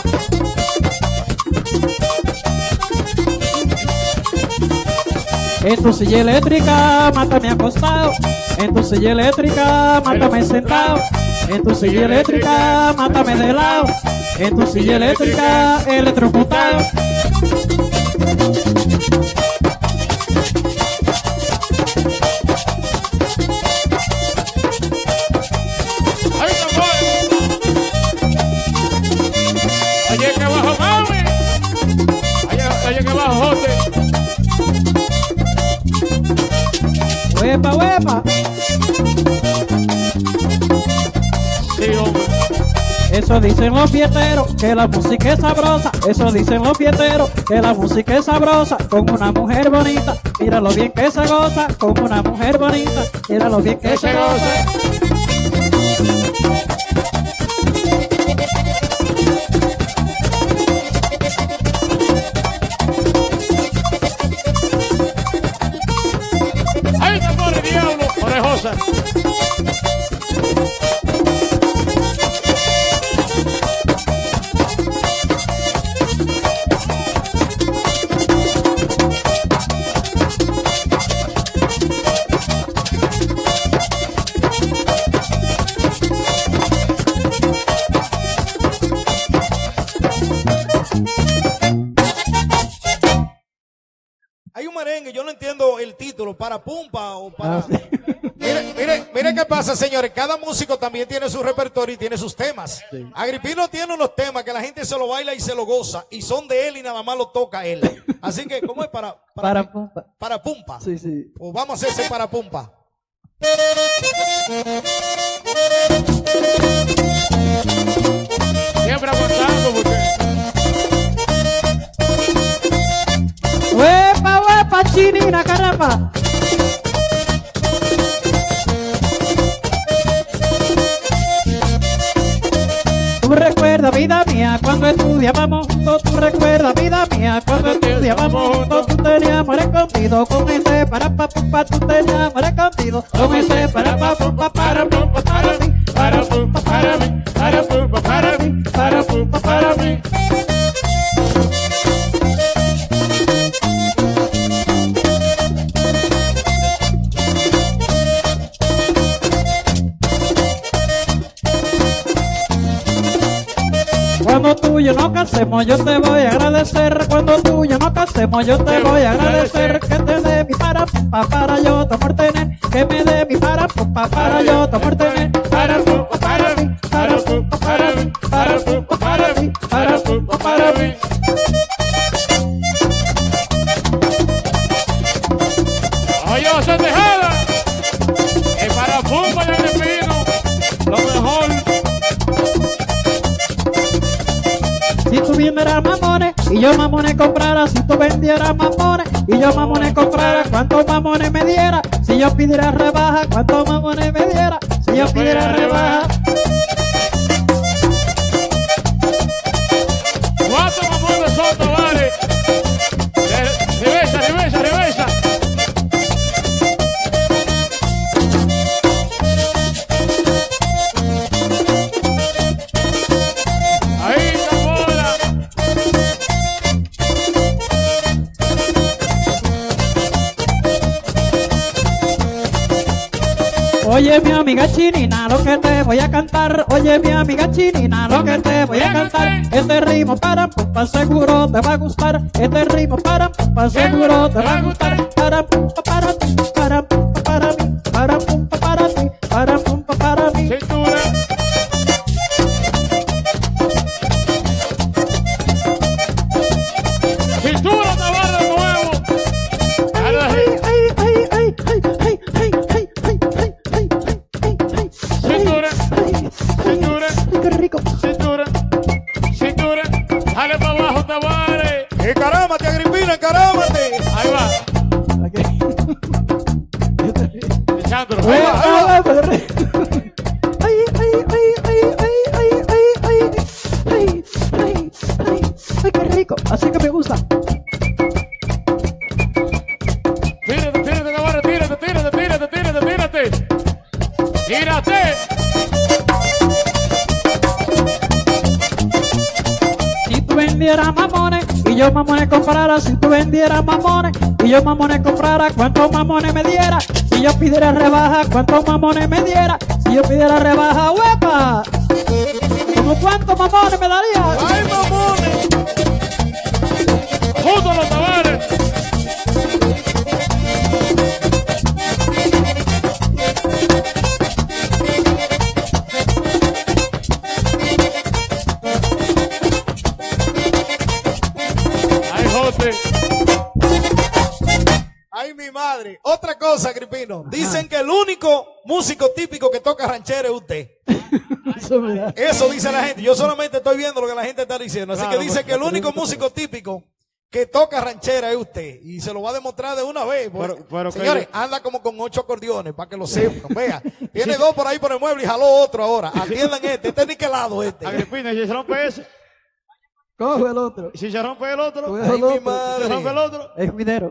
En tu silla eléctrica, mátame acostado. En tu silla eléctrica, mátame sentado. En tu silla eléctrica, mátame de lado. En tu silla eléctrica, electrocutado. ¡Ay, tambor! ¡Oye, que abajo, mami! ¡Oye, oye, que abajo, José! Huepa, huepa. Sí, hombre. Eso dicen los fieteros, que la música es sabrosa. Eso dicen los fieteros, que la música es sabrosa. Con una mujer bonita, mira lo bien que se goza. Con una mujer bonita, mira lo bien que se goza. ¡Ay, tambor, diablo! Orejosa. para pumpa o para... Ah, sí. Mire, mire, mire qué pasa, señores. Cada músico también tiene su repertorio y tiene sus temas. Sí. Agripino tiene unos temas que la gente se lo baila y se lo goza. Y son de él y nada más lo toca él. Así que, ¿cómo es para? Para qué? pumpa. Para pumpa. Sí, sí. Pues vamos a hacer ese para pumpa. Siempre aguantando porque... ¡Huepa, huepa, chinina, caramba! Tú recuerdas, vida mía, cuando estudiábamos juntos. Tú recuerdas, vida mía, cuando estudiábamos juntos. Tú tenías amor escondido con ese para pa pumpa. Tú tenías amor escondido con ese para pa pumpa, para pumpa, para mí, Para pumpa, para mí, para pumpa, para mí, para pumpa, para mí. Cuando tú y yo nos casemos, yo te voy a agradecer. Cuando tú y yo nos casemos, yo te voy a agradecer. Que te dé mi para pumpa para yo te amor tener. Que me dé mi para pumpa para yo te amor tener. Para pumpa, para mí, para pumpa, para mí, para pumpa, para mí, para pumpa, para mí. Oye, José Tejada, es para pumpa y Agripino, lo mejor. Si tú vendieras mamones y yo mamones comprara, si tú vendieras mamones y yo mamones comprara, ¿cuántos mamones me diera? Si yo pidiera rebaja, ¿cuántos mamones me diera? Si yo pidiera rebaja. ¿Cuántos mamones son, Tavares? Reversa, reversa, reversa. Ahí está bola. Oye mi amiga chinina, lo que te voy a cantar. Oye mi amiga chinina, lo que te voy a cantar. Este ritmo para pumpa seguro te va a gustar. Este ritmo para pumpa seguro te va a gustar. Para pumpa para ti, para pumpa para mí, para pumpa para ti, para pumpa para mí. Cintura. Cintura, Tavares de nuevo. Dale, Ay, ay, ay, ay, ay, ay, ay, ay, ay, ay, ay, ay, ay. Cintura, cintura, Ay, qué rico. cintura, cintura. Dale para abajo, Tavares. ¡Encarámate, Agripino, encarámate! Ahí va. Lisandro. Ay, ay, ay, ay, ay, ay, ay, ay, ay, ay, ay, ay, ay, qué rico. Así que me gusta. Tírate, tírate, Tavares, tírate, tírate, tírate, tírate, tírate. Tírate. Si tú vendieras mamones y yo mamones comprara, si tú vendieras mamones y yo mamones comprara, ¿cuántos mamones me diera? Si yo pidiera rebaja, ¿cuántos mamones me diera? Si yo pidiera rebaja, huepa, ¿cómo cuántos mamones me daría? ¡Ay, mamones! Juntos los Tavares. Ay, José. ¡Ay, mi madre! Otra cosa, Agripino. Dicen que el único músico típico que toca ranchera es usted. Eso me da. Eso dice la gente. Yo solamente estoy viendo lo que la gente está diciendo. Así Claro, que dice que el único músico típico que toca ranchera es usted. Y se lo va a demostrar de una vez. porque, Pero- pero que señores, yo- anda como con ocho acordeones, para que lo sepan. Vea, tiene dos por ahí por el mueble y jaló otro ahora. Atiendan este. Este es niquelado este. Agripina, ¿y si se rompe ese? Coge el otro. ¿Y si se rompe el otro? Coge Ay, el mi otro. madre. ¿Se rompe el otro? Es minero.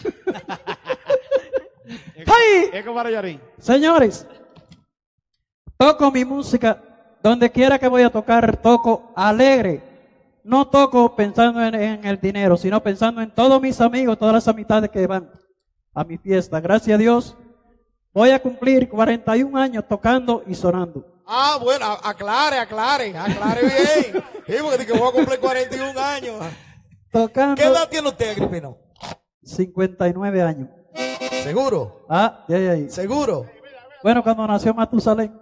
¡Ay! Es que para Yarín. Señores, toco mi música donde quiera que voy a tocar, toco alegre. No toco pensando en, en el dinero, sino pensando en todos mis amigos, todas las amistades que van a mi fiesta. Gracias a Dios, voy a cumplir cuarenta y un años tocando y sonando. Ah, bueno, a- aclare, aclare, aclare bien. Sí, porque dice que voy a cumplir cuarenta y un años. Tocando ¿Qué edad tiene usted, Agripino? cincuenta y nueve años. ¿Seguro? Ah, ya, ya, ya. ¿Seguro? Bueno, cuando nació Matusalén.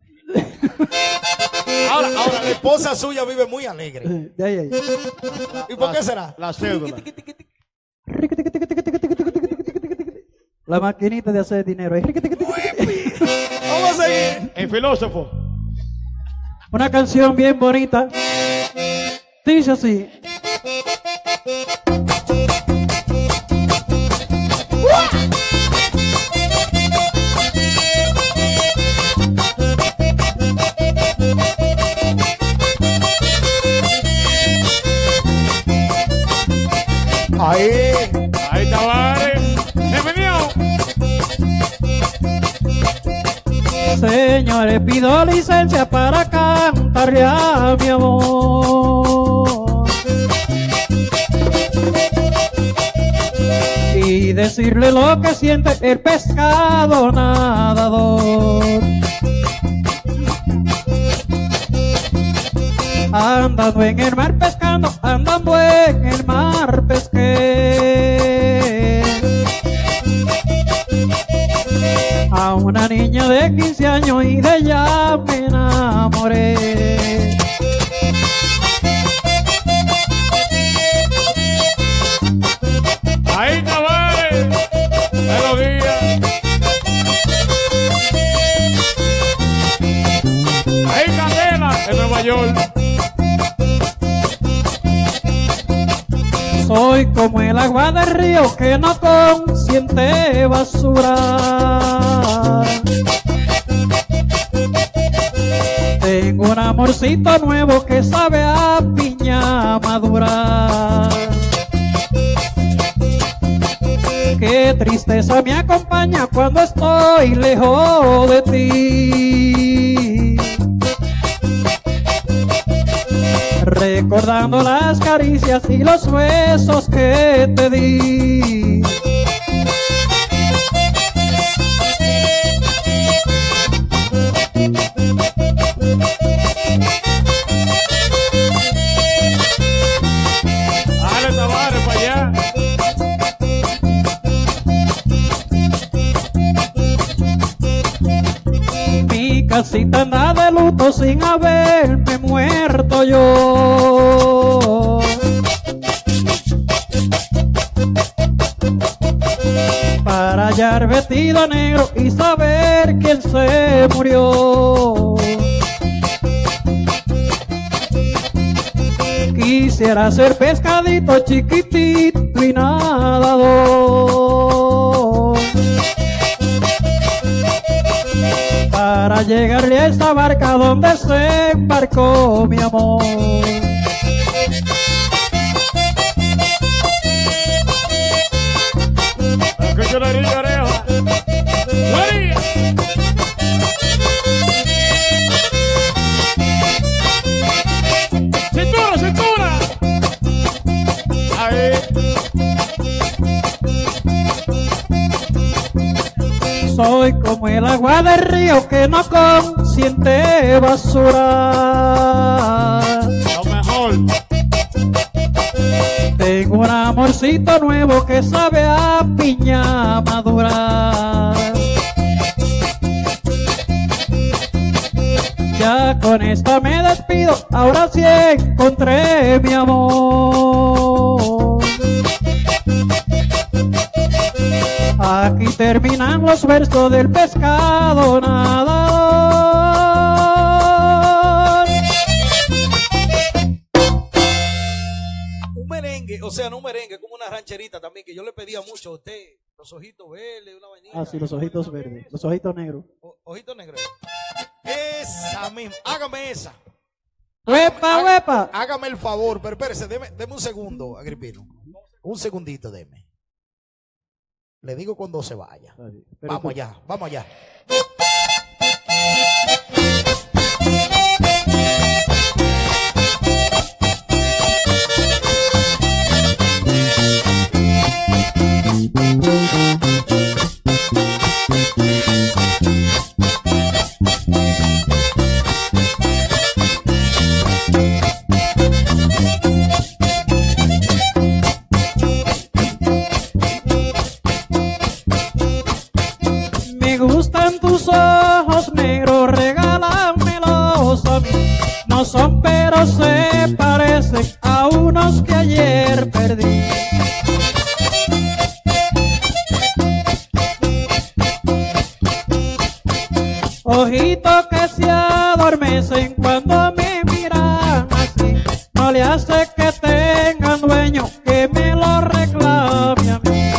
Ahora, ahora, la esposa suya vive muy alegre. Ya, ya, ya. ¿Y por qué será? La cédula. La maquinita de hacer dinero. Vamos a seguir. El filósofo. Una canción bien bonita. Dice así. Ahí. Ahí está, vale. Bienvenido. Señores, pido licencia para cantarle a mi amor y decirle lo que siente el pescado nadador. Andando en el mar pescando, andando en el mar pesqué a una niña de quince años y de ella me enamoré. Ahí está, vale. Melodía. Ahí Candela, en Nueva York. Soy como el agua del río que no consiente basura. Tengo un amorcito nuevo que sabe a piña madura. Qué tristeza me acompaña cuando estoy lejos de ti, recordando las caricias y los besos que te di. Dale, Tavares, para allá. Mi casita anda de luto sin haberme muerto yo. Para hallar vestido negro y saber quién se murió. Quisiera ser pescadito chiquitito y nadador para llegarle a esta barca donde se embarcó mi amor. Que yo le diga, oreja. ¡María! ¡Cintura, cintura! Ahí. Soy como el agua del río que no consiente basura. Lo mejor. Tengo un amorcito nuevo que sabe a piña madura. Ya con esta me despido, ahora sí encontré mi amor. Aquí terminan los versos del pescado nadador. Un merengue, o sea, no un merengue, como una rancherita también, que yo le pedía mucho a usted. Los ojitos verdes, una vainita. Ah, sí, los ojitos verdes, los ojitos negros. O- ojitos negros. Esa misma. Hágame esa. ¡Huepa, Há- huepa! Hágame el favor, pero espérese, deme, deme un segundo, Agripino. Un segundito, deme. Le digo cuando se vaya. Vamos allá, vamos allá. gustan tus ojos negros, regálamelos a mí. No son pero se parecen a unos que ayer perdí. Ojitos que se adormecen cuando me miran así. No le hace que tengan dueño que me lo reclame a mí.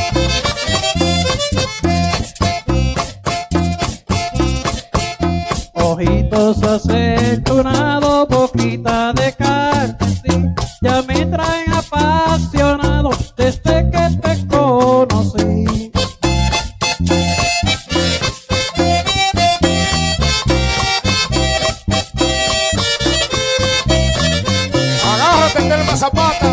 Ojitos aceitunados, boquita de carmesí, ya me traen apasionado desde que te conocí. Agárrate del mazapata.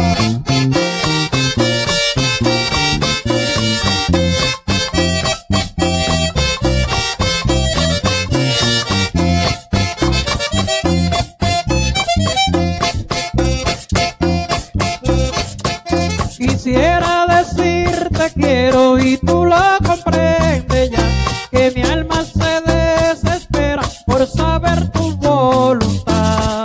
Quisiera decirte quiero y tú lo comprendes ya, que mi alma se desespera por saber tu voluntad.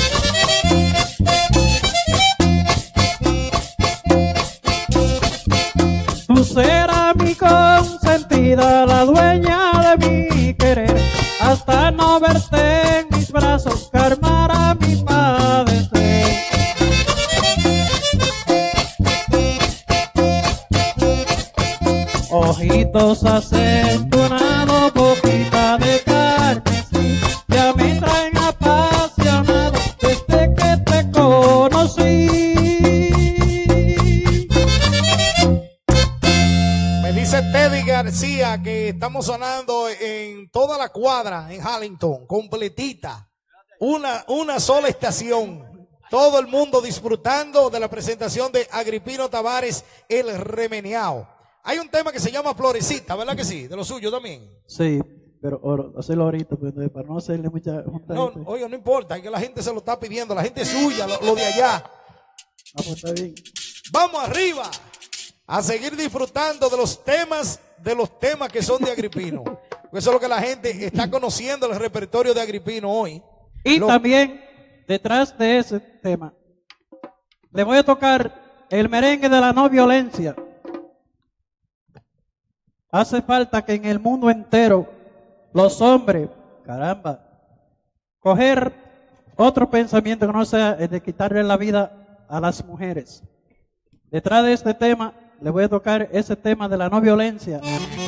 Tú serás mi consentida, la dueña de mi querer, hasta no verte en mis brazos, calmará mi padecer. Ojitos aceitunados, boquita de carmesí, ya me traen apasionado desde que te conocí. Me dice Teddy García que estamos sonando en toda la cuadra en Harlington, completita. Una, una sola estación. Todo el mundo disfrutando de la presentación de Agripino Tavares, el Remeneao. Hay un tema que se llama Florecita, ¿verdad que sí? De lo suyo también. Sí, pero oro, hacerlo ahorita pues, para no hacerle mucha junta. No, oye, no importa, es que la gente se lo está pidiendo, la gente es suya, lo, lo de allá. Ah, pues está bien. Vamos arriba a seguir disfrutando de los temas, de los temas que son de Agripino. Porque eso es lo que la gente está conociendo, el repertorio de Agripino hoy. Y Lo... también, detrás de ese tema, le voy a tocar el merengue de la no violencia. Hace falta que en el mundo entero los hombres, caramba, coger otro pensamiento que no sea el de quitarle la vida a las mujeres. Detrás de este tema, le voy a tocar ese tema de la no violencia.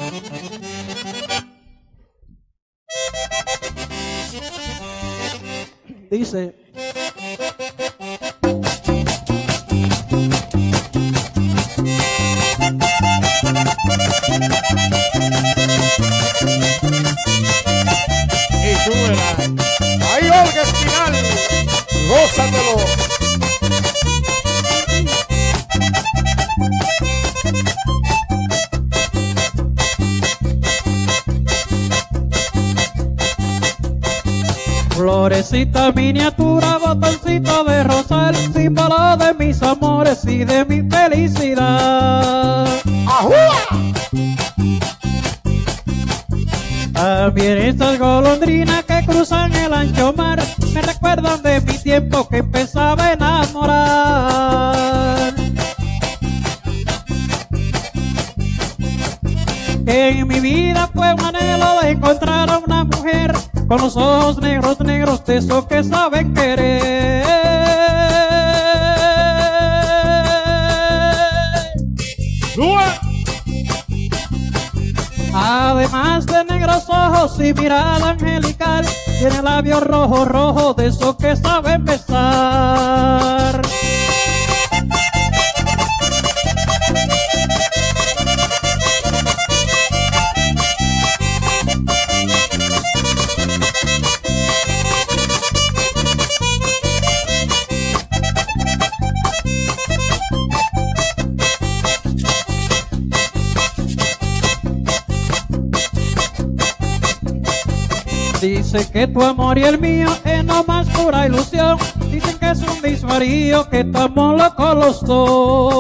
Dice... Y tú verás. ¡Ahí, Olga Espinal! ¡Gózatelo! Florecita miniatura, botoncito de rosal, símbolo de mis amores y de mi felicidad. ¡Ajúa! También estas golondrinas que cruzan el ancho mar me recuerdan de mi tiempo que empezaba a enamorar. Que en mi vida fue un anhelo de encontrar a una mujer con los ojos negros, negros, de esos que saben querer. Además de negros ojos y mirada angelical, tiene labios rojos, rojos, de esos que saben besar. Dicen que tu amor y el mío es no más pura ilusión. Dicen que es un disvarío, que estamos locos los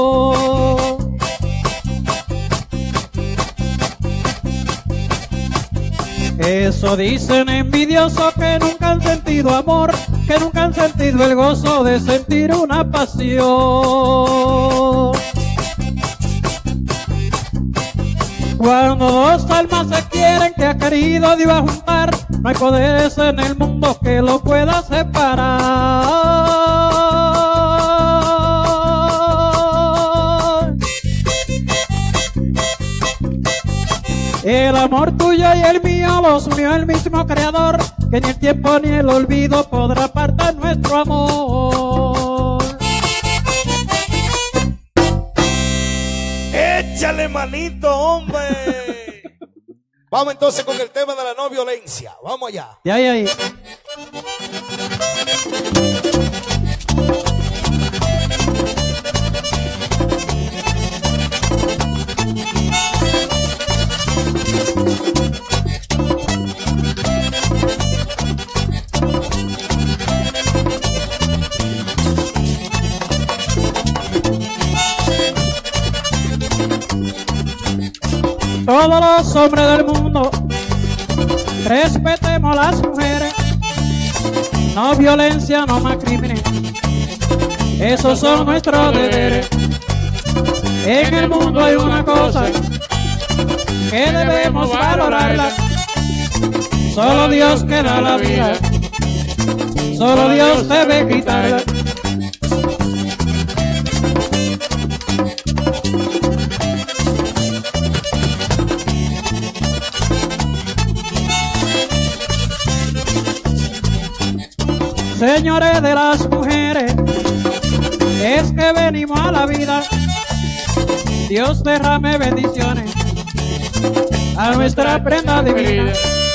dos. Eso dicen envidiosos que nunca han sentido amor, que nunca han sentido el gozo de sentir una pasión. Cuando dos almas se quieren, que ha querido Dios juntar, no hay poder en el mundo que lo pueda separar. El amor tuyo y el mío los unió el mismo Creador, que ni el tiempo ni el olvido podrá apartar nuestro amor. Échale manito, hombre. Vamos entonces con el tema de la no violencia. Vamos allá. De ahí, ahí. Todos los hombres del mundo respetemos a las mujeres, no violencia, no más crímenes, esos son nuestros deberes. En el mundo hay una cosa que debemos valorarla, solo Dios que da la vida, solo Dios debe quitarla. Señores de las mujeres, es que venimos a la vida, Dios derrame bendiciones a nuestra prenda divina.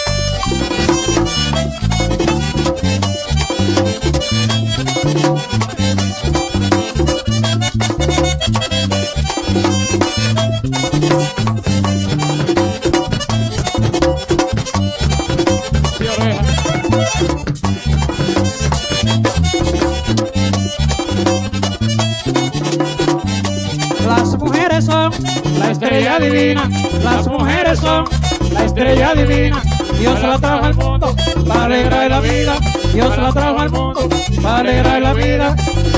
Las mujeres son la estrella divina, las mujeres son la estrella divina. Dios la trajo al mundo para alegrar la vida, Dios la trajo al mundo para alegrar la vida.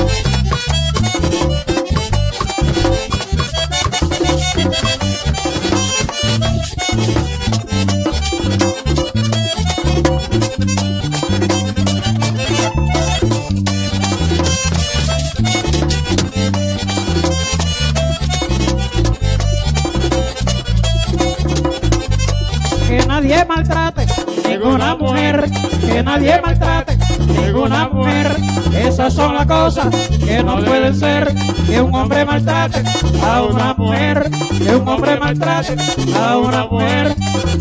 Que nadie maltrate ninguna mujer, que nadie maltrate ninguna mujer. Esas son las cosas que no pueden ser, que un hombre maltrate a una mujer, que un hombre maltrate a una mujer.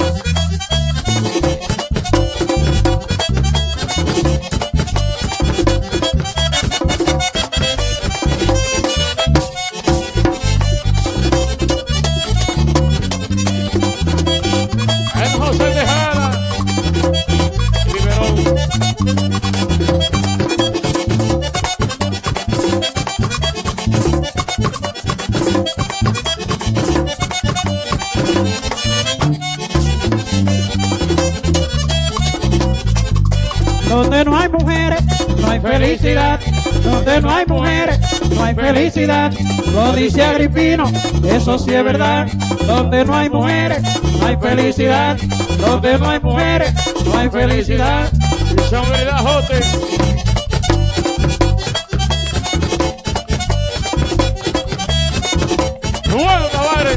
José Tejada, Riverón. Donde no hay mujeres, no hay felicidad. Donde no hay mujeres, no hay felicidad. Lo dice Agripino, eso sí es verdad. Donde no hay mujeres, no hay felicidad. Donde no hay mujeres, no hay felicidad. Y son verdad, Jote. Bueno, Tavares.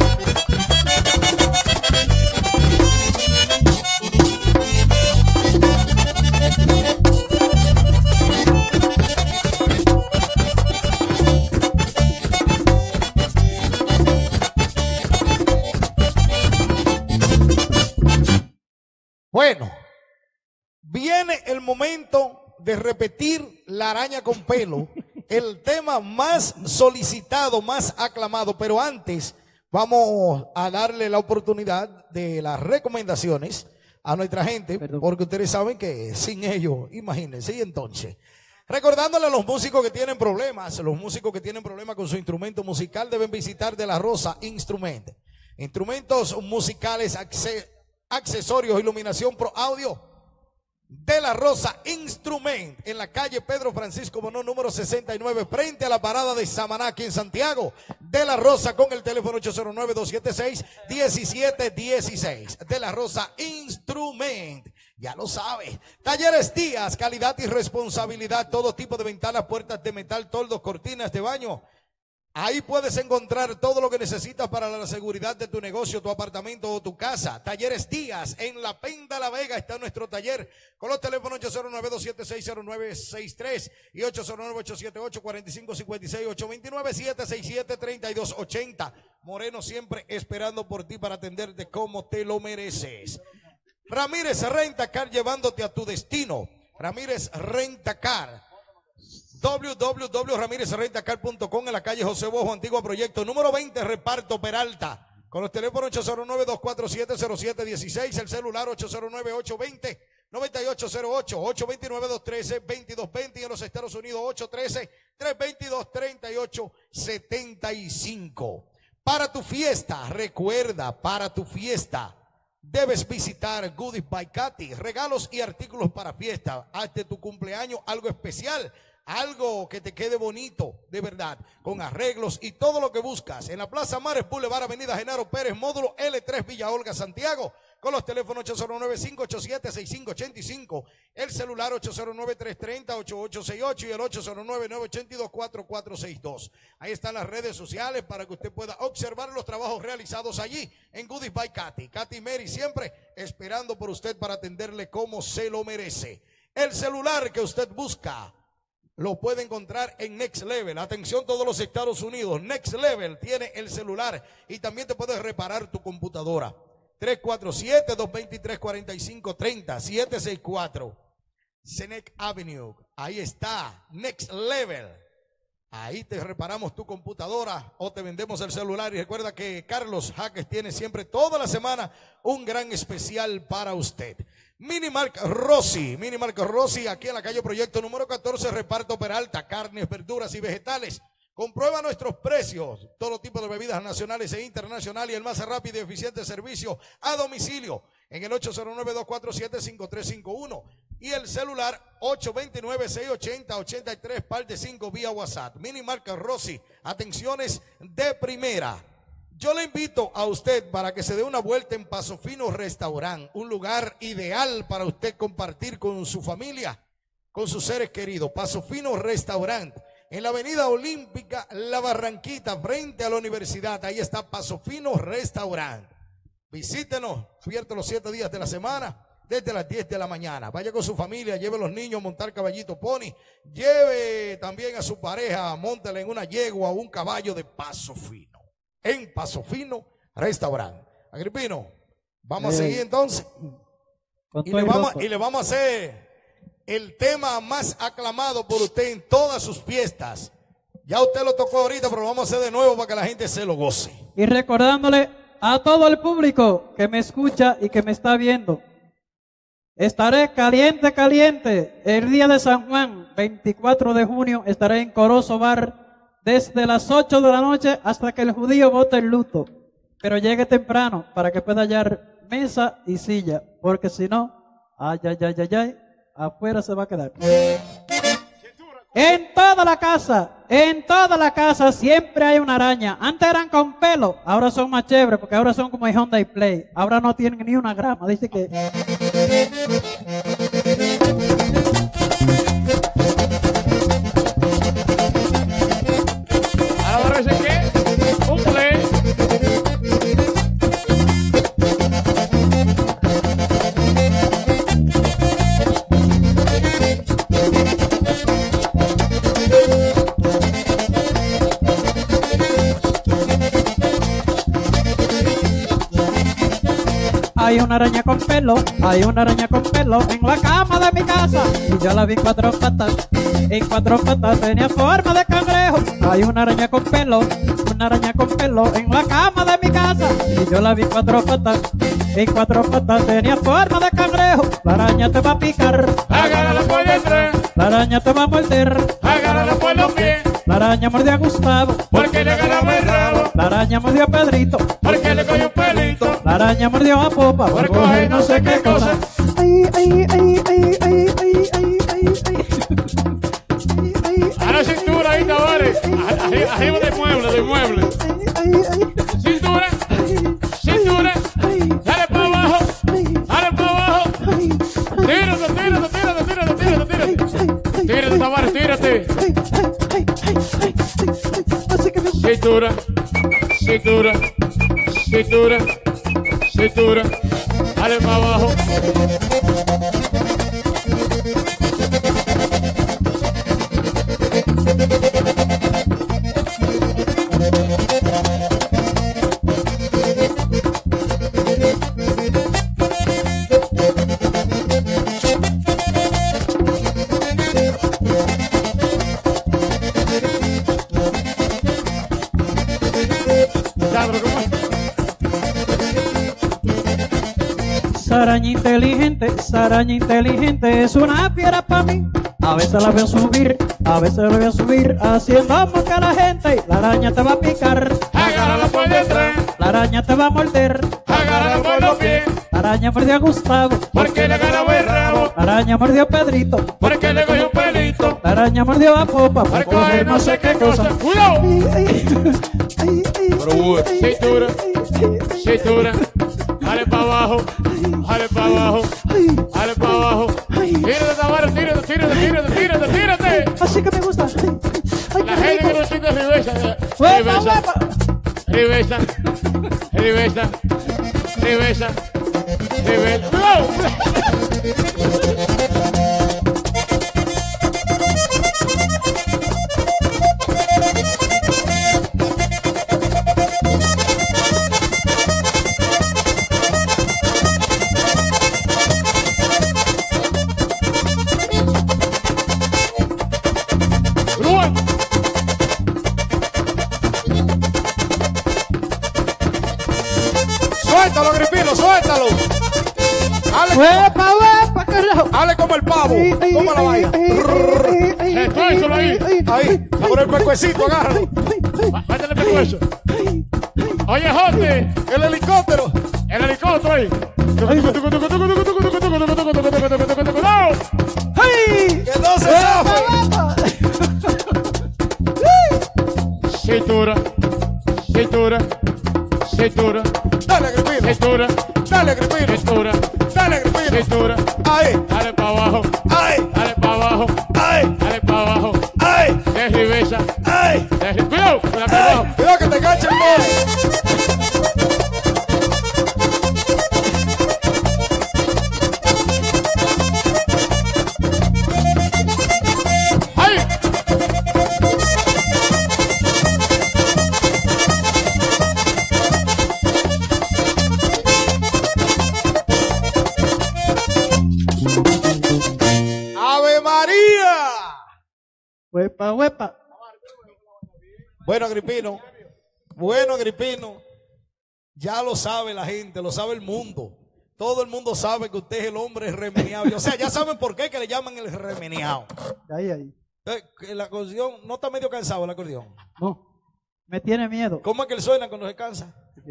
Bueno, viene el momento de repetir La araña con pelo, el tema más solicitado, más aclamado, pero antes vamos a darle la oportunidad de las recomendaciones a nuestra gente, Perdón. porque ustedes saben que sin ellos, imagínense, y entonces, recordándole a los músicos que tienen problemas, los músicos que tienen problemas con su instrumento musical deben visitar De La Rosa Instrument, instrumentos musicales acce- accesorios, iluminación pro audio. De la Rosa Instrument, en la calle Pedro Francisco Bonón, número sesenta y nueve, frente a la parada de Samaná, aquí en Santiago. De la Rosa, con el teléfono ocho cero nueve, dos siete seis, uno siete uno seis. De la Rosa Instrument, ya lo sabes. Talleres Díaz, calidad y responsabilidad, todo tipo de ventanas, puertas de metal, toldos, cortinas de baño. Ahí puedes encontrar todo lo que necesitas para la seguridad de tu negocio, tu apartamento o tu casa. Talleres Díaz, en La Penda, La Vega, está nuestro taller con los teléfonos ocho cero nueve, dos siete seis, cero nueve seis tres y ocho cero nueve, ocho siete ocho, cuatro cinco cinco seis, ocho dos nueve, siete seis siete, tres dos ocho cero. Moreno siempre esperando por ti para atenderte como te lo mereces. Ramírez Rentacar, llevándote a tu destino. Ramírez Rentacar. w w w punto ramírez rentacar punto com, en la calle José Bojo, Antigua Proyecto, número veinte, Reparto Peralta. Con los teléfonos ocho cero nueve, dos cuatro siete, cero siete uno seis, el celular ocho cero nueve, ocho dos cero, nueve ocho cero ocho, ocho dos nueve, dos uno tres, dos dos dos cero, y en los Estados Unidos ocho uno tres, tres dos dos, tres ocho siete cinco. Para tu fiesta, recuerda, para tu fiesta, debes visitar Goodies by Katy. Regalos y artículos para fiesta. Hazte tu cumpleaños algo especial. Algo que te quede bonito, de verdad, con arreglos y todo lo que buscas. En la Plaza Mares Boulevard, Avenida Genaro Pérez, módulo L tres, Villa Olga, Santiago. Con los teléfonos ocho cero nueve, cinco ocho siete, seis cinco ocho cinco. El celular ocho cero nueve, tres tres cero, ocho ocho seis ocho y el ocho cero nueve, nueve ocho dos, cuatro cuatro seis dos. Ahí están las redes sociales para que usted pueda observar los trabajos realizados allí en Goodies by Katy. Katy Mary siempre esperando por usted para atenderle como se lo merece. El celular que usted busca lo puede encontrar en Next Level. Atención todos los Estados Unidos. Next Level tiene el celular y también te puedes reparar tu computadora. tres cuatro siete, dos dos tres, cuatro cinco tres cero, siete seis cuatro. Senec Avenue. Ahí está. Next Level. Ahí te reparamos tu computadora o te vendemos el celular. Y recuerda que Carlos Jaques tiene siempre toda la semana un gran especial para usted. Minimark Rossi, Minimark Rossi, aquí en la calle Proyecto número catorce, Reparto Peralta, carnes, verduras y vegetales. Comprueba nuestros precios, todo tipo de bebidas nacionales e internacionales y el más rápido y eficiente servicio a domicilio en el ocho cero nueve, dos cuatro siete, cinco tres cinco uno y el celular ocho dos nueve, seis ocho cero, ocho tres, parte cinco vía WhatsApp. Minimark Rossi, atenciones de primera. Yo le invito a usted para que se dé una vuelta en Paso Fino Restaurant, un lugar ideal para usted compartir con su familia, con sus seres queridos. Paso Fino Restaurant, en la avenida Olímpica, La Barranquita, frente a la universidad. Ahí está Paso Fino Restaurant. Visítenos, abierto los siete días de la semana, desde las diez de la mañana. Vaya con su familia, lleve a los niños a montar caballito pony, lleve también a su pareja, móntela en una yegua o un caballo de Paso Fino. En Paso Fino Restaurant. Agripino, vamos eh, a seguir entonces. Y le, vamos, y le vamos a hacer el tema más aclamado por usted en todas sus fiestas. Ya usted lo tocó ahorita, pero lo vamos a hacer de nuevo para que la gente se lo goce. Y recordándole a todo el público que me escucha y que me está viendo, estaré caliente, caliente el día de San Juan, veinticuatro de junio, estaré en Corozo Bar desde las ocho de la noche hasta que el judío bote el luto. Pero llegue temprano para que pueda hallar mesa y silla, porque si no, ay, ay, ay, ay, ay, afuera se va a quedar. En toda la casa, en toda la casa siempre hay una araña. Antes eran con pelo, ahora son más chéveres porque ahora son como el Hyundai Play. Ahora no tienen ni una grama, dice que... Ahora parece que un play. Hay una araña con pelo, hay una araña con pelo en la cama de mi casa. Y yo la vi cuatro patas, en cuatro patas tenía forma de cangrejo. Hay una araña con pelo, una araña con pelo en la cama de mi casa. Y yo la vi cuatro patas, en cuatro patas tenía forma de cangrejo. La araña te va a picar, Agárrala por detrás, la araña te va a morder, agárrala por los pies, la araña mordió a Gustavo, porque le agarraba el rabo, la araña mordió a Pedrito, porque le cogió un pelito, la araña mordió a Popa por coger no sé qué cosa. Ay, ay, ay, ay, ay, ay, ay, ay, ay. Ahora cintura ahí, Tavares. Arriba, arriba del mueble, del mueble. Cintura, cintura. Dale para abajo, dale para abajo. Tírate, tírate, tírate, tírate, tírate, tírate. Tírate, Tavares, tírate. Cintura, cintura, cintura, cintura. Dale para abajo. Araña inteligente, esa araña inteligente es una fiera para mí. A veces la veo subir, a veces la veo subir, haciendo moca a la gente. La araña te va a picar, agárrala por detrás. La araña te va a morder, agárrala por los pies. La araña mordió a Gustavo, porque le agarró el rabo. La araña mordió a Pedrito, porque le cogió un pelito. La araña mordió a Popa por coger no sé qué cosa. ¡Cuidado! Cintura, cintura. Dale para abajo, dale para abajo, dale para abajo. Tírate, Tavares, tírate, tírate, tírate, tírate, tírate. Así que me gusta. La gente que no siente revesa, Huepa, revesa, revesa, revesa, revesa, revesa. Suéltalo, Agripino, suéltalo. Hable, huepa, huepa, carajo. hable como el pavo. Toma la valla. Retuérzalo ahí. Ahí, por el pescuecito, agárralo. Métele el pescuezo. Oye, Jote, El helicóptero. el helicóptero ahí. ¡Ay! Que no se zafe. Cintura, cintura, cintura, Dale, Agripino. cintura, Dale, Agripino. cintura, Dale, Agripino. cintura. Ahí, Dale para abajo, ahí, dale para abajo, ahí, dale para abajo. ahí, Derribesa, ahí. derri- cuidado, con la para abajo. Cuidado que te enganche el bol. ¡Ay! ¡Ave María! Huepa, huepa. Bueno, Agripino. Bueno, Agripino. Ya lo sabe la gente, lo sabe el mundo. Todo el mundo sabe que usted es el hombre remeniado. O sea, ya saben por qué que le llaman el remeniado. Ahí, ahí. Entonces, que la acordeón, ¿no está medio cansado el acordeón? No, me tiene miedo. ¿Cómo es que él suena cuando se cansa?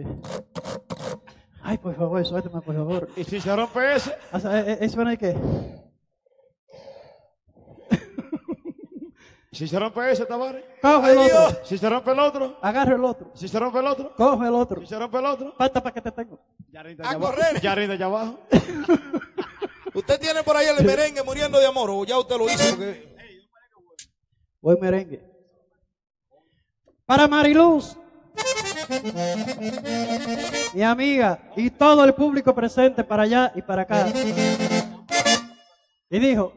Ay, por favor, suéltame, por favor. ¿Y si se rompe ese? O sea, ¿eh, eh, suena de qué? ¿Si se rompe ese, Tavares? Coge el Ay, otro. Dios. ¿Si se rompe el otro? Agarra el otro. ¿Si se rompe el otro? Coge el otro. ¿Si se rompe el otro? Falta para que te tengo. Ya rinda A allá abajo. correr. Ya rinda allá abajo. ¿Usted tiene por ahí el merengue muriendo de amor o ya usted lo hizo? Porque... Voy merengue. Para Mariluz, mi amiga, y todo el público presente para allá y para acá. Y dijo: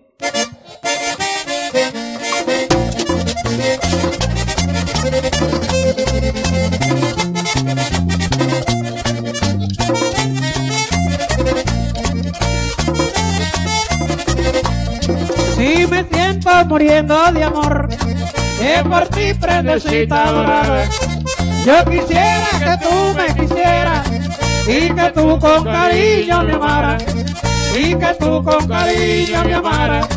si me siento muriendo de amor, que por ti prendecita dorada, yo quisiera que tú me quisieras y que tú con cariño me amaras, y que tú con cariño me amaras.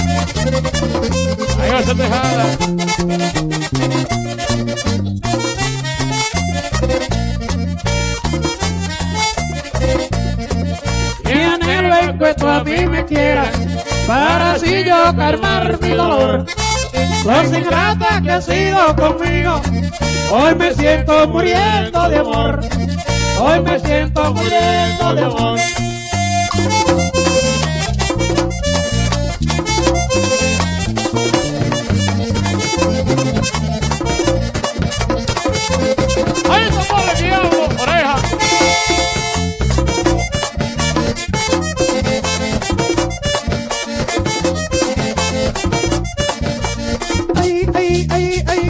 Ahí va esa tejada. después tú a mí me quieras, para así yo calmar mi dolor. Los ingratas que has sido conmigo, hoy me siento muriendo de amor, hoy me siento muriendo de amor. ¡Ay, somos el diablo! ¡Oreja! Ay, ay, ay, ay.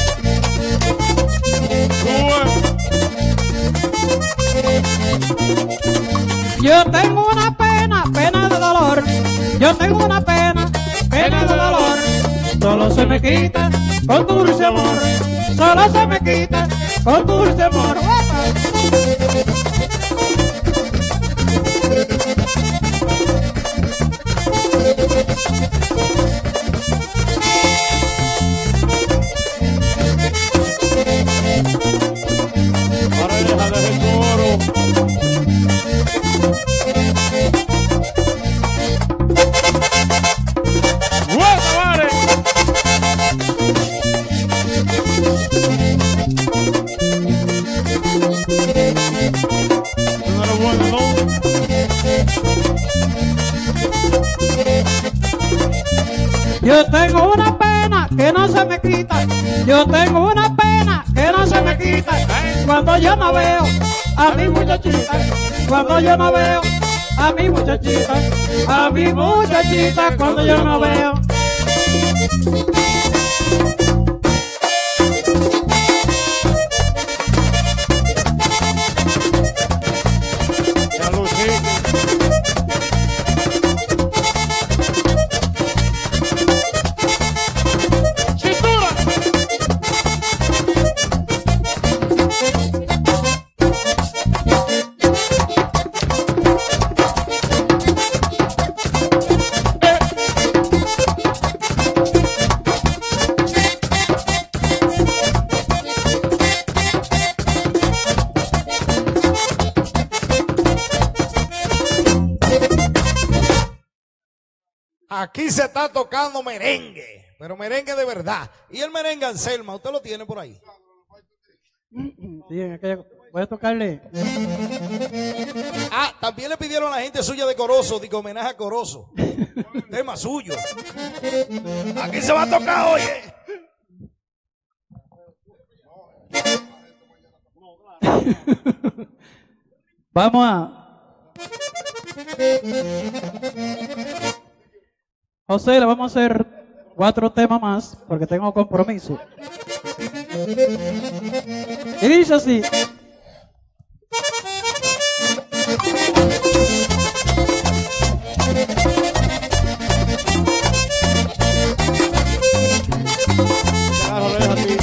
Yo tengo una pena, pena de dolor. Yo tengo una pena, pena de dolor. Solo se me quita con tu dulce amor. Solo se me quita con tu dulce amor. ¡Oreja de tesoro! ¡Buena, vale! No era bueno, ¿no? Yo tengo una pena que no se me quita. Yo tengo una pena que no se me quita. Cuando yo no veo a mi muchachita. Cuando yo no veo a mi muchachita. A mi muchachita cuando yo no veo. Ya lo sé. ¡Cintura! Aquí se está tocando merengue, pero merengue de verdad. Y el merengue Anselma, ¿usted lo tiene por ahí? Sí, es que voy a tocarle. Ah, también le pidieron a la gente suya de Corozo, digo, homenaje a Corozo. Tema suyo. Aquí se va a tocar, oye. Vamos a. José, le vamos a hacer cuatro temas más porque tengo compromiso. Y dice así. Claro, oreja, sí.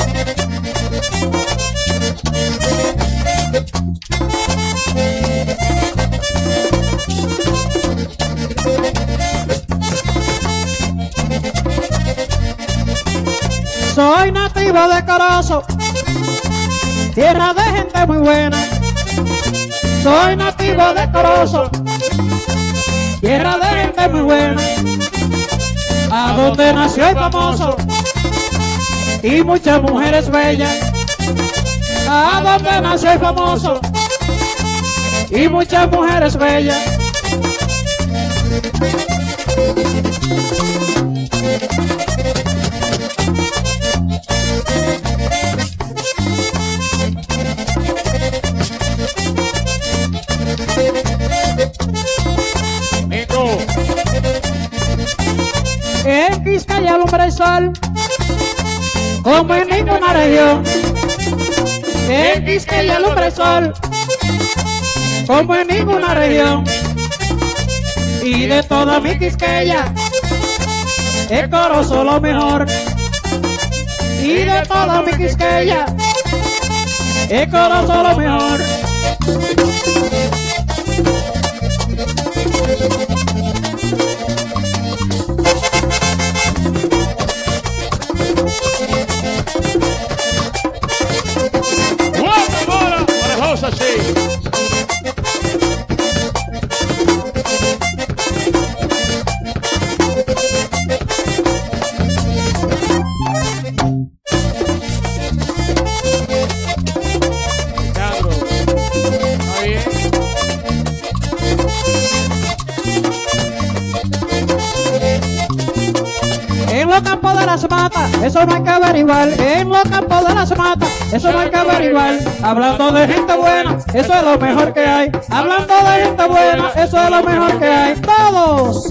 Soy nativo de Corozo, tierra de gente muy buena. Soy nativo de Corozo, tierra de gente muy buena. A donde nació el famoso y muchas mujeres bellas. A donde nació el famoso y muchas mujeres bellas. Nico. En Quisqueya alumbra el sol como en ninguna región. En Quisqueya alumbra el sol como en ninguna región. Y de toda mi Quisqueya el Corozo lo mejor. Y de toda mi Quisqueya el Corozo lo mejor. ¡Buena, bola! Orejosa, sí. los campos de las matas, eso no hay que averiguar. En los campos de las matas, eso no hay que averiguar. Hablando de gente buena, eso es lo mejor que hay. Hablando de gente buena, eso es lo mejor que hay. Todos.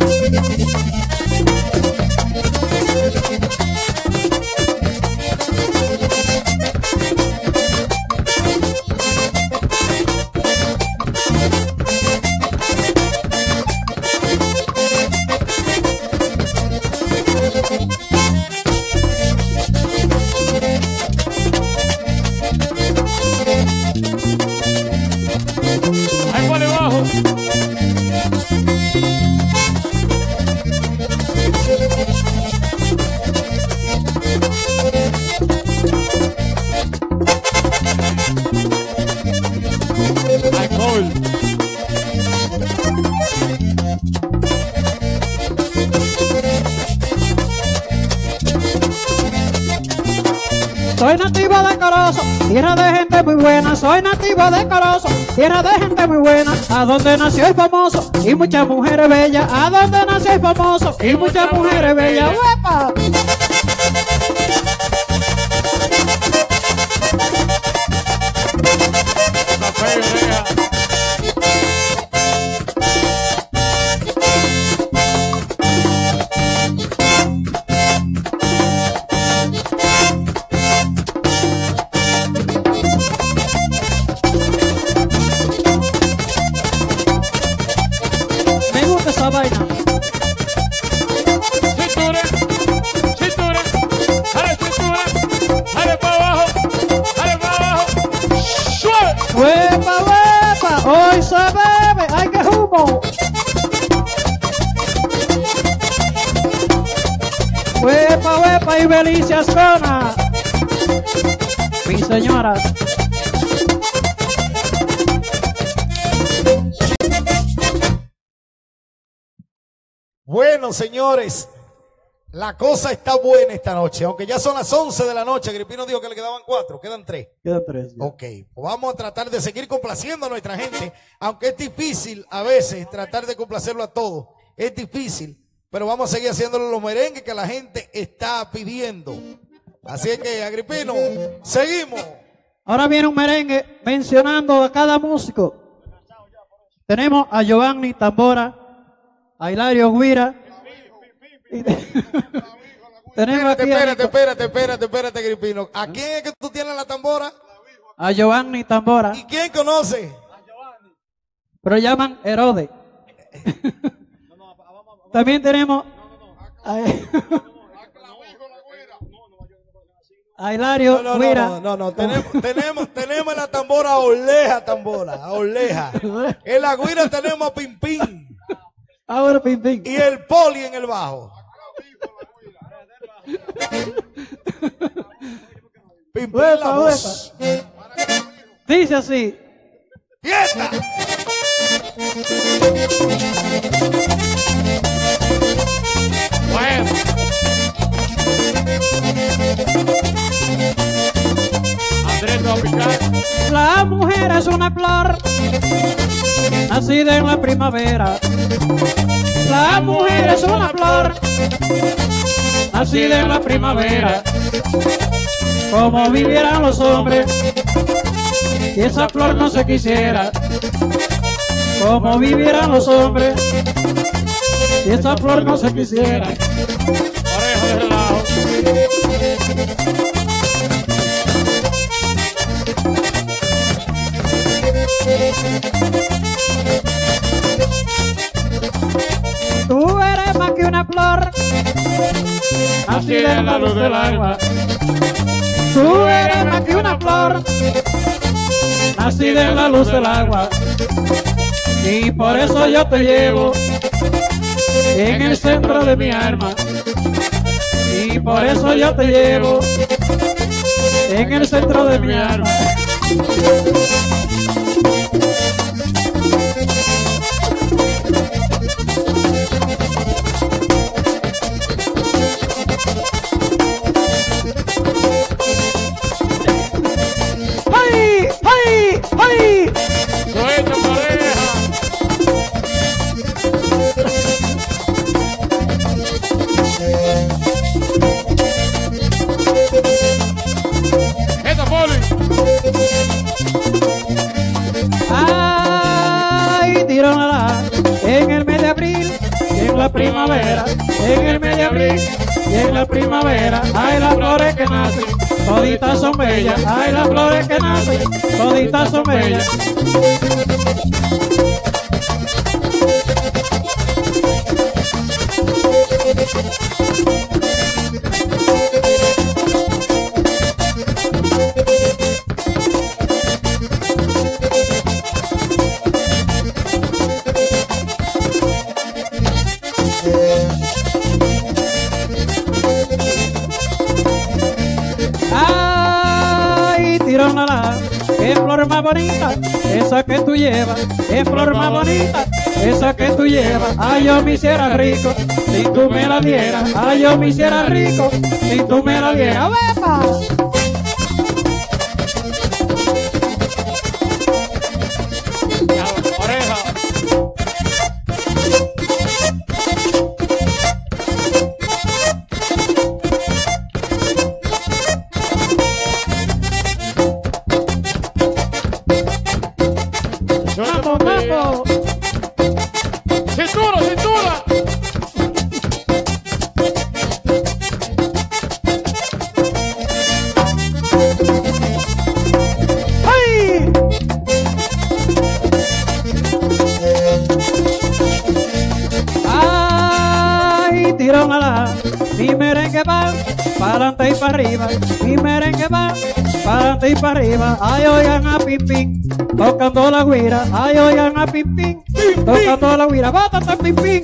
Ahí por debajo. Alcohol. Soy nativo de Corozo, tierra de gente muy buena. Soy nativo de Corozo, tierra de gente muy buena. A donde nació el famoso y muchas mujeres bellas. A donde nació el famoso y muchas mujeres bellas. ¡Uepa! Café y oreja. Me gusta esa vaina. Cintura, cintura, dale cintura, dale para abajo, dale para abajo. Suave. ¡Uepa, uepa! Hoy se bebe, ¡ay qué humo! ¡Uepa, uepa! Y Belicia Ascona. Mis señoras. Bueno, señores, la cosa está buena esta noche, aunque ya son las once de la noche. Agripino dijo que le quedaban cuatro, quedan tres. Quedan tres. ya. Ok, pues vamos a tratar de seguir complaciendo a nuestra gente, aunque es difícil a veces tratar de complacerlo a todos, es difícil, pero vamos a seguir haciéndolo los merengues que la gente está pidiendo. Así es que, Agripino, seguimos. Ahora viene un merengue mencionando a cada músico. Tenemos a Giovanni Tambora, a Hilario Guira. y- Tenemos Espérate, aquí a, espérate, Nico- espérate, espérate, espérate, Agripino. ¿A quién es que tú tienes la tambora? a Giovanni Tambora, ¿Y quién conoce? pero llaman Herodes. También tenemos a, a Hilario No, no, Guira. no, no, no, tenemos, tenemos, tenemos en la tambora a Orleja tambora, a Orleja. En la guira tenemos a Pimpín Ahora pim pim. y el Poli en el bajo. Pimpín la Uepa, voz. Dice así. ¡Fiesta! Bueno. Andrés Tropical. La mujer es una flor nacida en la primavera. La mujer es una flor nacida en la primavera. Como vivieran los hombres si esa flor no se quisiera. Como vivieran los hombres si esa flor no se quisiera. Oreja de relajo. Tú eres más que una flor nacida en la luz del agua. Tú eres más que una flor nacida en la luz del agua. Y por eso yo te llevo en el centro de mi alma. Y por eso yo te llevo en el centro de mi alma. ¡Ay! ¡Ay! ¡Ay! Suelta pareja. en la primavera, en el medio abril y en la primavera, hay las flores que nacen, toditas son bellas, hay las flores que nacen, toditas son bellas. Ay, tirónala, qué flor más bonita, esa que tú llevas, qué flor más bonita, esa que tú llevas. Ay, yo me hiciera rico, si tú me la dieras, ay, yo me hiciera rico, si tú me la dieras. ¡Vepa! Oreja. ¡Vamos, vamos! ¡Cintura, cintura! ¡Ay! ¡Ay, tirónala! Mi merengue va para adelante y para arriba, mi merengue va para adelante y para arriba. Ay, oigan a Pim Pim, tocando la guira. Ay, oigan a Pim Pim, tocando la guira. ¡Bátate, Pim Pim!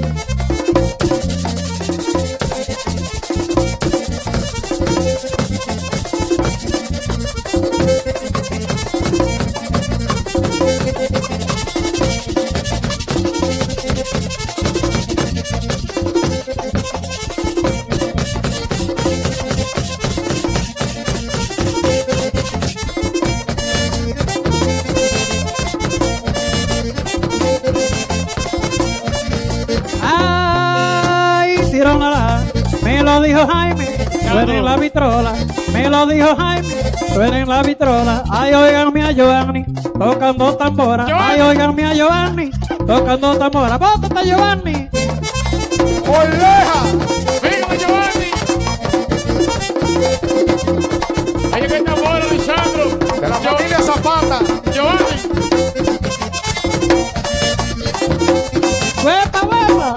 Ay, tirónala, me lo dijo Jaime, suena en la vitrola, me lo dijo Jaime, suena en la vitrola. Ay, oiganme a Giovanni, tocando tambora. Ay, oiganme a Giovanni, tocando tambora. ¡Bótate, Giovanni! ¡Oleja! ¡Venga, Giovanni! Ahí que tambora, Lisandro. De la familia Zapata. Giovanni. ¡Huepa, huepa!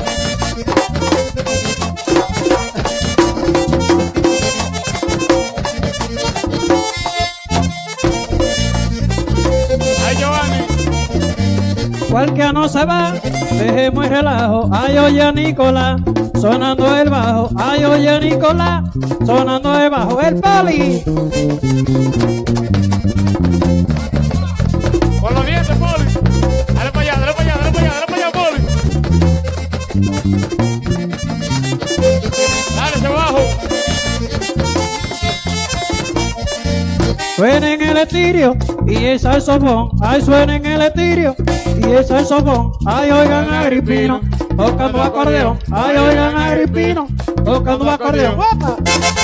Ay, Giovanni. Cualquiera no se va, dejemos el relajo. Ay, oye a Nicolás, sonando el bajo. Ay, oye a Nicolás, sonando el bajo. El poli. Con los dientes, Poli. Dale para allá, dale para allá, dale para allá, dale para allá, Poli. Dale, hacia abajo. Suena en el estirio y el saxofón. Ay, suena en el estirio y el saxofón. Ay, oigan a Agripino, tocando acordeón. Ay, oigan a Agripino, tocando acordeón. ¡Guapa!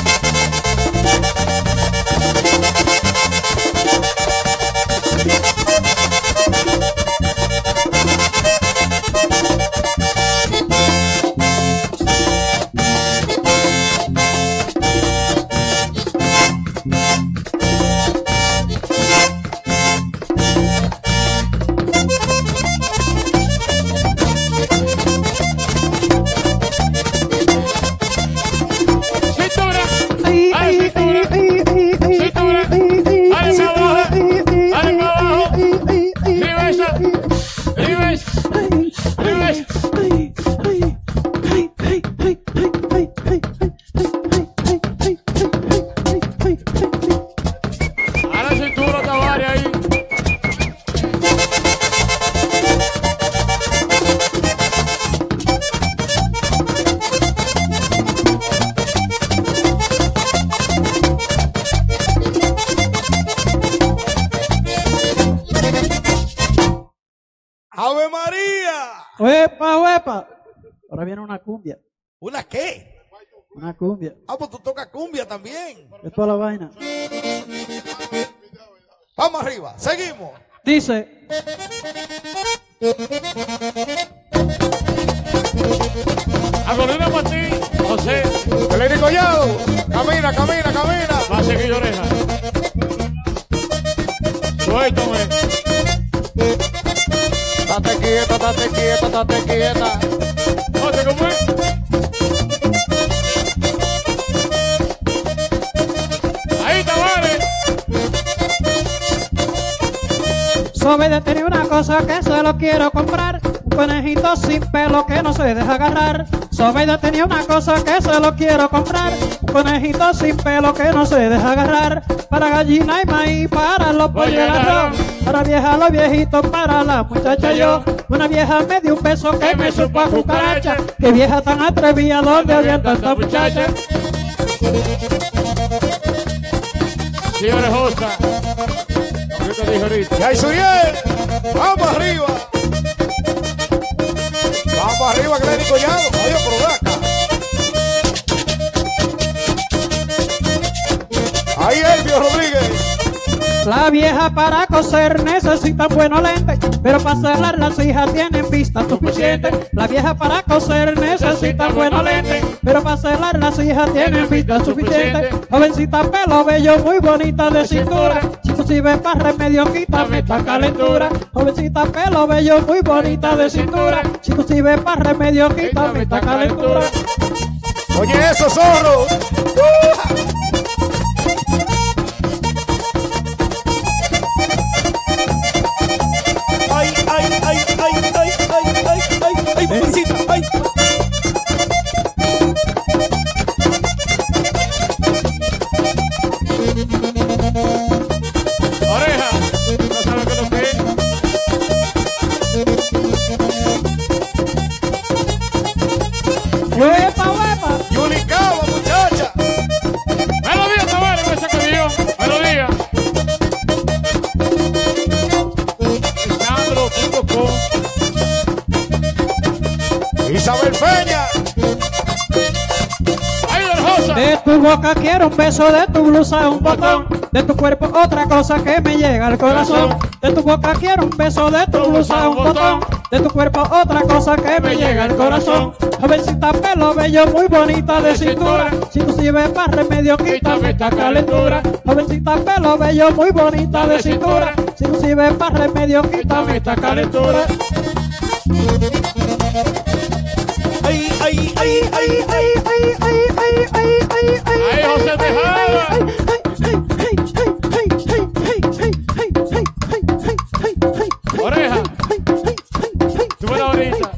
Cintura. Ay, Dale, ay, cintura. ay, ay, ay, ay, Cintura. ay, ay, Dale ay, para abajo. ay, ay, Dale para abajo. ay, ay, ay, Reversa. Reversa. Reversa. A la cintura, Tavares, ahí. ¡Ave María! Huepa, huepa. Ahora viene una cumbia. ¿Una qué? Una cumbia. Ah, pues tú tocas cumbia también. Es toda la vaina. Vamos arriba, seguimos. Dice. Agolina Martín, José. Eleni Collado. Camina, camina, camina. Va a seguir Oreja. Suéltame. Date quieta, date quieta, date quieta. José, ¿cómo es? Ahí está, vale. Sobeida tenía una cosa que se lo quiero comprar. Un conejito sin pelo que no se deja agarrar. Sobeida tenía una cosa que se lo quiero comprar. Un conejito sin pelo que no se deja agarrar. Para gallina y maíz, para los pollos y el arroz. Para viejas los viejitos, para la muchacha yo. Una vieja me dio un beso que me supo a cucaracha. Qué vieja tan atrevida, ¿dónde había tanta muchacha? Señores Josa. Yo te dije ahorita. Y ahí Suriel. Vamos arriba. Vamos arriba, Eleni Collado. Adiós, por acá. Ahí Elvio Rodríguez. La vieja para coser necesita buenos lentes, pero para cerrar las hijas tienen vista suficiente. La vieja para coser necesita buenos lentes, pero para cerrar las hijas tienen vista suficiente. Jovencita pelo bello, muy bonita de cintura. Si tú si ves para remedio, quítame esta calentura. Jovencita pelo bello, muy bonita de cintura. Si tú si ves para remedio, quítame esta calentura. Oye eso, zorro. Ay, ay, ay, ay, ay, ay, ay, ay, ay, mamacita, ay. Oreja. No sabe qué es lo que es. ¡Huepa, huepa! Yuli Cava, muchacha. Melodía, Tavares, con ese camión. Melodía. Lisandro punto com. Isabel Peña. Ahí del Josa. De tu boca quiero un beso, de tu blusa un botón, de tu cuerpo otra cosa que me llega al corazón. De tu boca quiero un beso, de tu blusa un botón, de tu cuerpo otra cosa que me llega al corazón. Jovencita pelo bello, muy bonita de cintura. Si tú sirves para remedio, quítame esta calentura. Jovencita pelo bello, muy bonita de cintura. Si tú sirves para remedio, quítame esta calentura. Ay, ay, ay, ay, ay. Ahí José Tejada. Oreja. Súbela ahorita.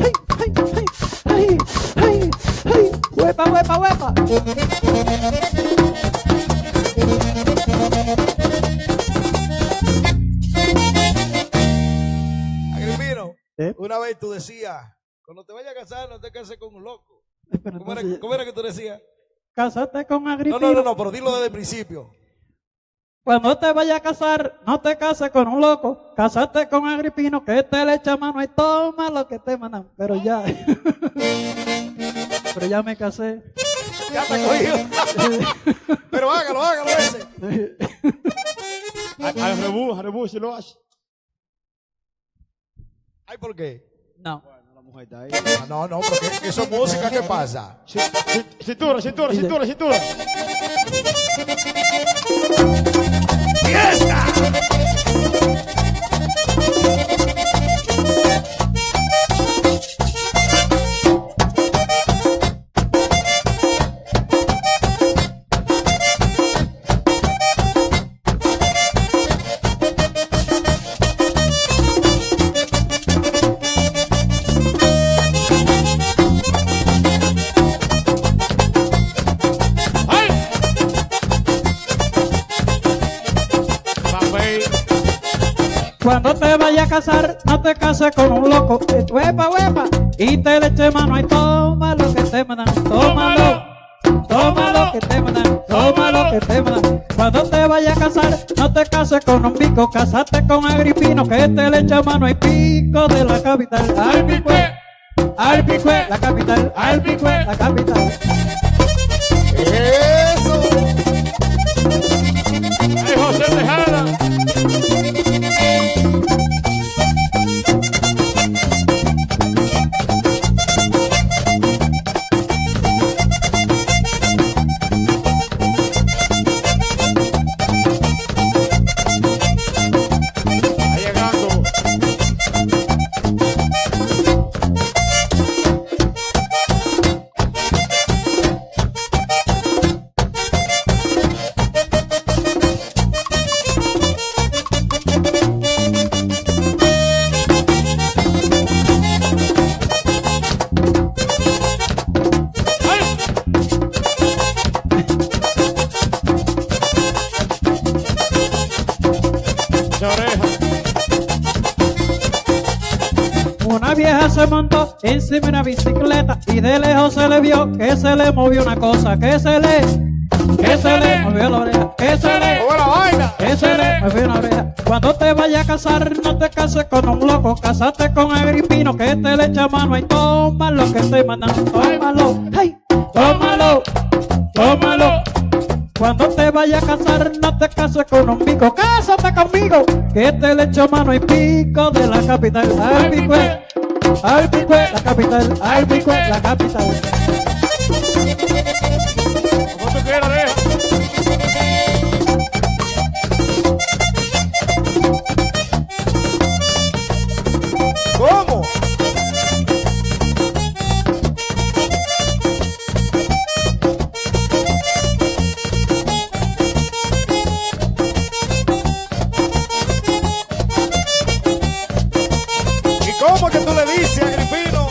Huepa, huepa, huepa. Agripino, ¿Eh? una vez tú decías, cuando te vayas a casar, no te cases con un loco. Pero ¿Cómo era, entonces, cómo era que tú decías? cásate con No, Agripino. no, no, no, pero dilo desde el principio. Cuando te vayas a casar, no te cases con un loco. Cásate con Agripino, que te le echa mano y toma lo que te mandan. Pero ya. Pero ya me casé. Ya te cogido. Pero hágalo, hágalo ese. Al rebú, al rebú, si lo hace. Ay, ¿por qué? No. Ah, no, no, porque eso es música, ¿qué pasa? Cintura, cintura, cintura, cintura. ¡Fiesta! ¡Ay! Papel. Cuando te vayas a casar, no te cases con un loco. Huepa, huepa. Y te le eche mano y toma lo que te mandan. Tómalo. Toma lo que te mandan. Toma lo que te mandan. Cuando te vayas a casar, no te cases con un pico. Casate con Agripino, que te le echa mano y pico de la capital. Al pico, al pico, la capital. Al pico, la capital. Eso. Ay, José Tejada. Una vieja se montó encima de una bicicleta y de lejos se le vio que se le movió una cosa, que se le, que se le movió la oreja, que se le, ¡Buena vaina! que se le movió una oreja. Cuando te vayas a casar, no te cases con un loco, casate con Agripino que te le echa mano y toma lo que estoy mandando, tómalo, ay, tómalo, tómalo. Cuando te vayas a casar, no te cases con un pico, cásate conmigo, que te le echo mano y pico de la capital. Al pico, al pico, la capital, al pico, la capital. Como tú quieras, deja. ¿Cómo? ¿Y cómo que tú le dices, Agripino?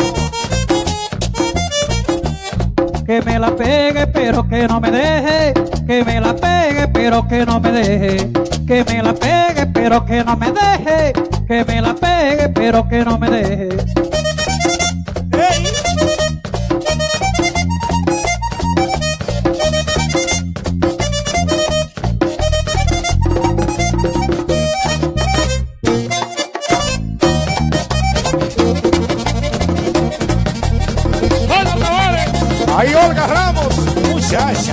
Que me la pegue pero que no me deje, que me la pegue pero que no me deje, que me la pegue pero que no me deje, que me la pegue pero que no me deje. ¡Ey! ¡Hola, Tavares! Ahí Olga Ramos, muchacha.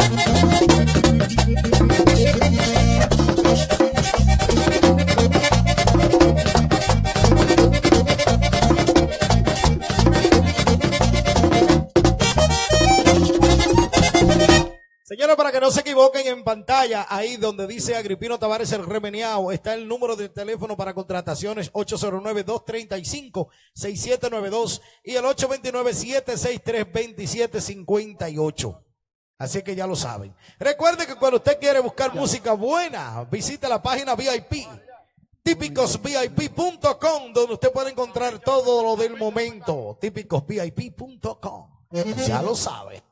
Señores, para que no se equivoquen, en pantalla, ahí donde dice Agripino Tavares el Remeniao, está el número de teléfono para contrataciones ocho cero nueve, dos tres cinco, seis siete nueve dos y el ocho dos nueve, siete seis tres, dos siete cinco ocho. Así que ya lo saben. Recuerde que cuando usted quiere buscar música buena, visite la página V I P, típicos V I P punto com, donde usted puede encontrar todo lo del momento. típicos V I P punto com. Ya lo sabe.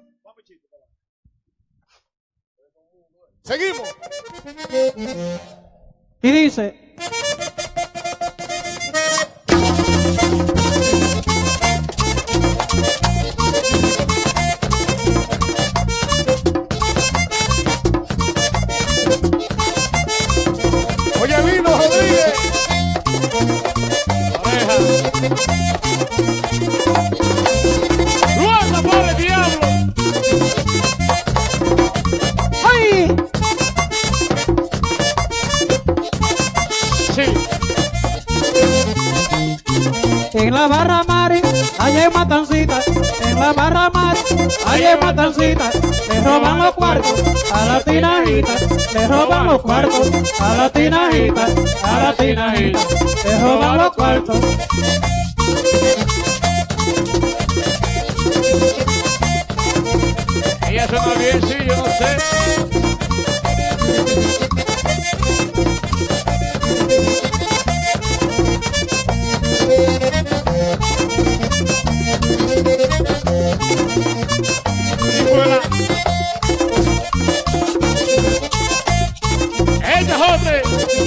Seguimos. Y dice, Oye, vino Rodríguez. Oreja. ¡Ruanda por el diablo! ¡ay! Sí. En la barra Mari, allá hay matancita. En la barra Mari, allá hay matancita. Le roban los cuartos a la tinajita. Le roban los cuartos a la tinajita. A la tinajita. Le roban los cuartos. Ella suena bien, sí, yo no sé. Y fuera. ¡Ella es hombre!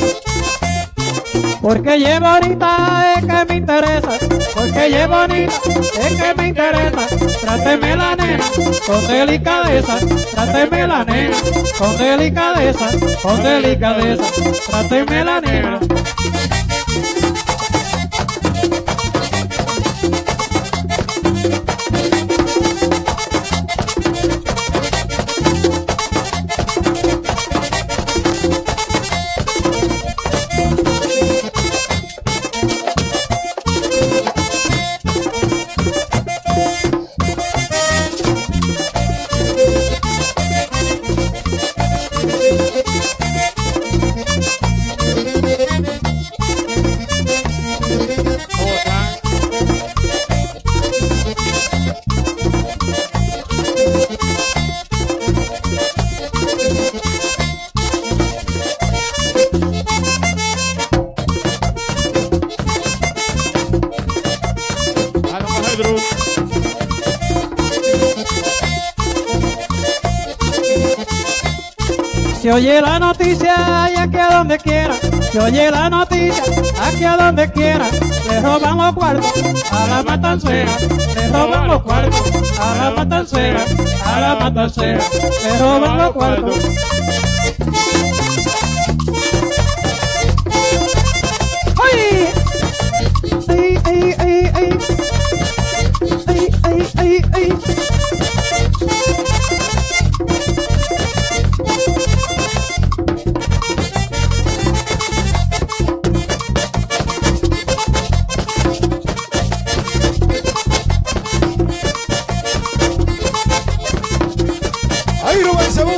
Porque llevo bonita es que me interesa, porque llevo bonita es que me interesa. Tráteme la nena con delicadeza, tráteme la nena con delicadeza, con delicadeza, tráteme la nena. Se oye la noticia y aquí a donde quiera. Se oye la noticia aquí a donde quiera. Le roban los cuartos a la matancera. Le roban los cuartos a la matancera. A la matancera. Le roban los cuartos. ¡Ay! ¡Ay, ay, ay, ay! ¡Ay, ay, ay, ay! ¡Ahí, Rubén Cebú!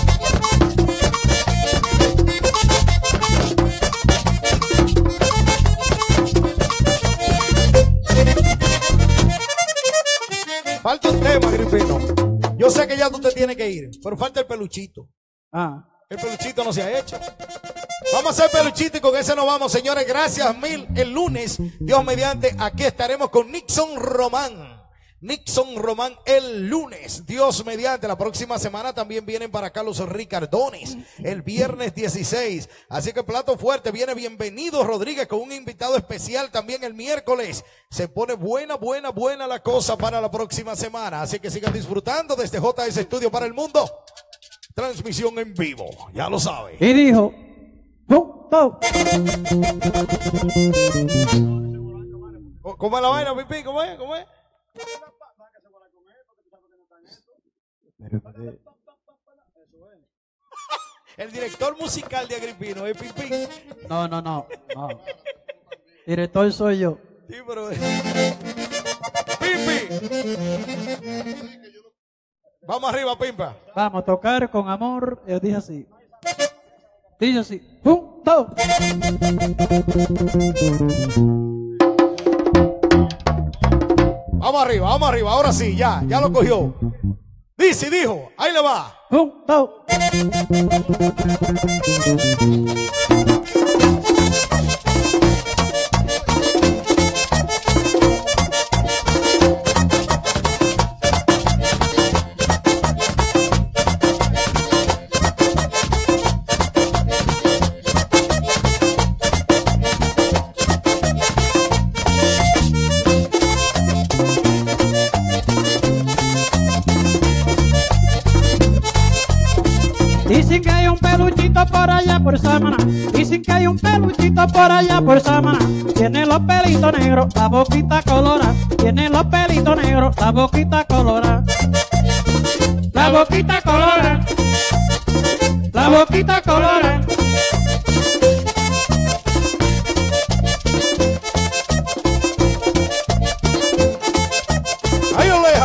Falta un tema, Agripino. Yo sé que ya tú te tienes que ir, pero falta el peluchito. Ah. El peluchito no se ha hecho. Vamos a hacer peluchito y con ese nos vamos, señores. Gracias mil. El lunes, Dios mediante, aquí estaremos con Nixon Román. Nixon Román el lunes, Dios mediante. La próxima semana también vienen para acá los Ricardones, el viernes dieciséis. Así que plato fuerte, viene Bienvenido Rodríguez con un invitado especial también el miércoles. Se pone buena, buena, buena la cosa para la próxima semana. Así que sigan disfrutando de este J S Estudio para el Mundo. Transmisión en vivo, ya lo sabe. Y dijo, punto. ¿Cómo es la vaina, Pipi? ¿Cómo es? ¿Cómo es? El director musical de Agripino es Pipi. No, no, no, no. Director soy yo. Sí, pero... Pipi. Vamos arriba, Pimpa. Vamos a tocar con amor. Yo dije así. Dije así. Punto. Vamos arriba, vamos arriba. Ahora sí, ya, ya lo cogió. Dice, dijo, ahí le va. Punto. Dicen que hay un peluchito por allá por Samaná. Dicen que hay un peluchito por allá por Samaná. Tiene los pelitos negros, la boquita colorada. Tiene los pelitos negros, la boquita colorada. La boquita colorada. La boquita colorada. Ahí Oleja.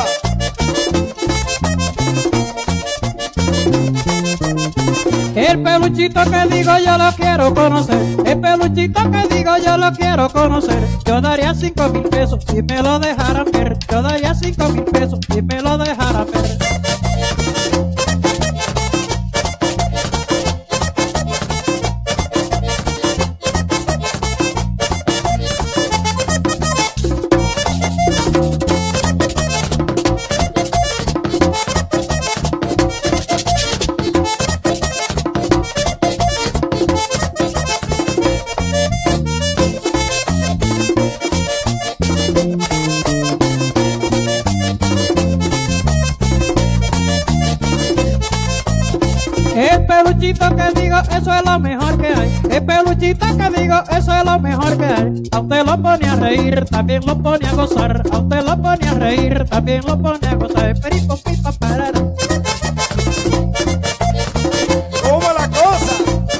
El peluchito que digo yo lo quiero conocer. El peluchito que digo yo lo quiero conocer. Yo daría cinco mil pesos si me lo dejaran ver. Yo daría cinco mil pesos si me lo dejaran ver. El peluchito que digo, eso es lo mejor que hay. El peluchito que digo, eso es lo mejor que hay. A usted lo pone a reír, también lo pone a gozar. A usted lo pone a reír, también lo pone a gozar. Perico, pipa, parara. ¿Cómo la cosa?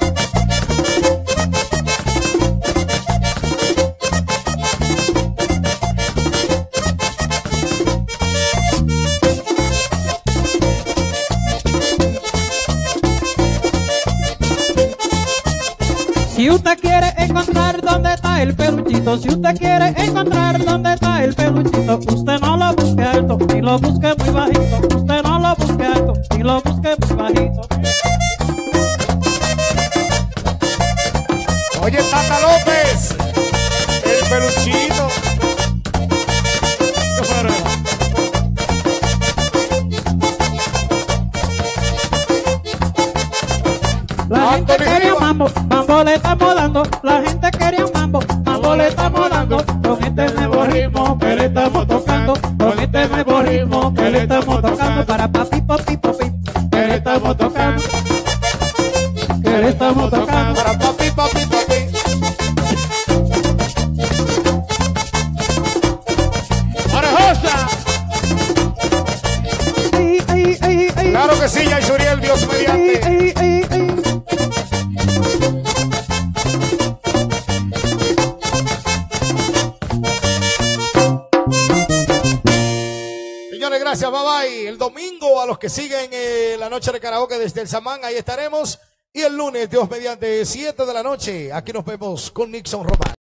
Si usted quiere encontrar dónde está el peluchito, si usted quiere encontrar dónde está el peluchito, usted no lo busque alto, ni lo busque muy bajito. Usted no lo busque alto, ni lo busque muy bajito. Oye, Tata López, el peluchito. ¿Qué fue, Reba? sonando, con este nuevo ritmo que le estamos tocando, con este nuevo ritmo que le estamos tocando, para papi, papi, papi, que le estamos tocando, que le estamos tocando, Para papi, papi, papi. ¡Orejosa! ay, ay, ay, ay, Claro que sí, ya Yuriel, Dios ay, mediante. ay, ay, ay. Señores, gracias, bye bye. El domingo a los que siguen eh, la noche de karaoke desde el Samán, ahí estaremos. Y el lunes, Dios mediante, siete de la noche, aquí nos vemos con Nixon Román.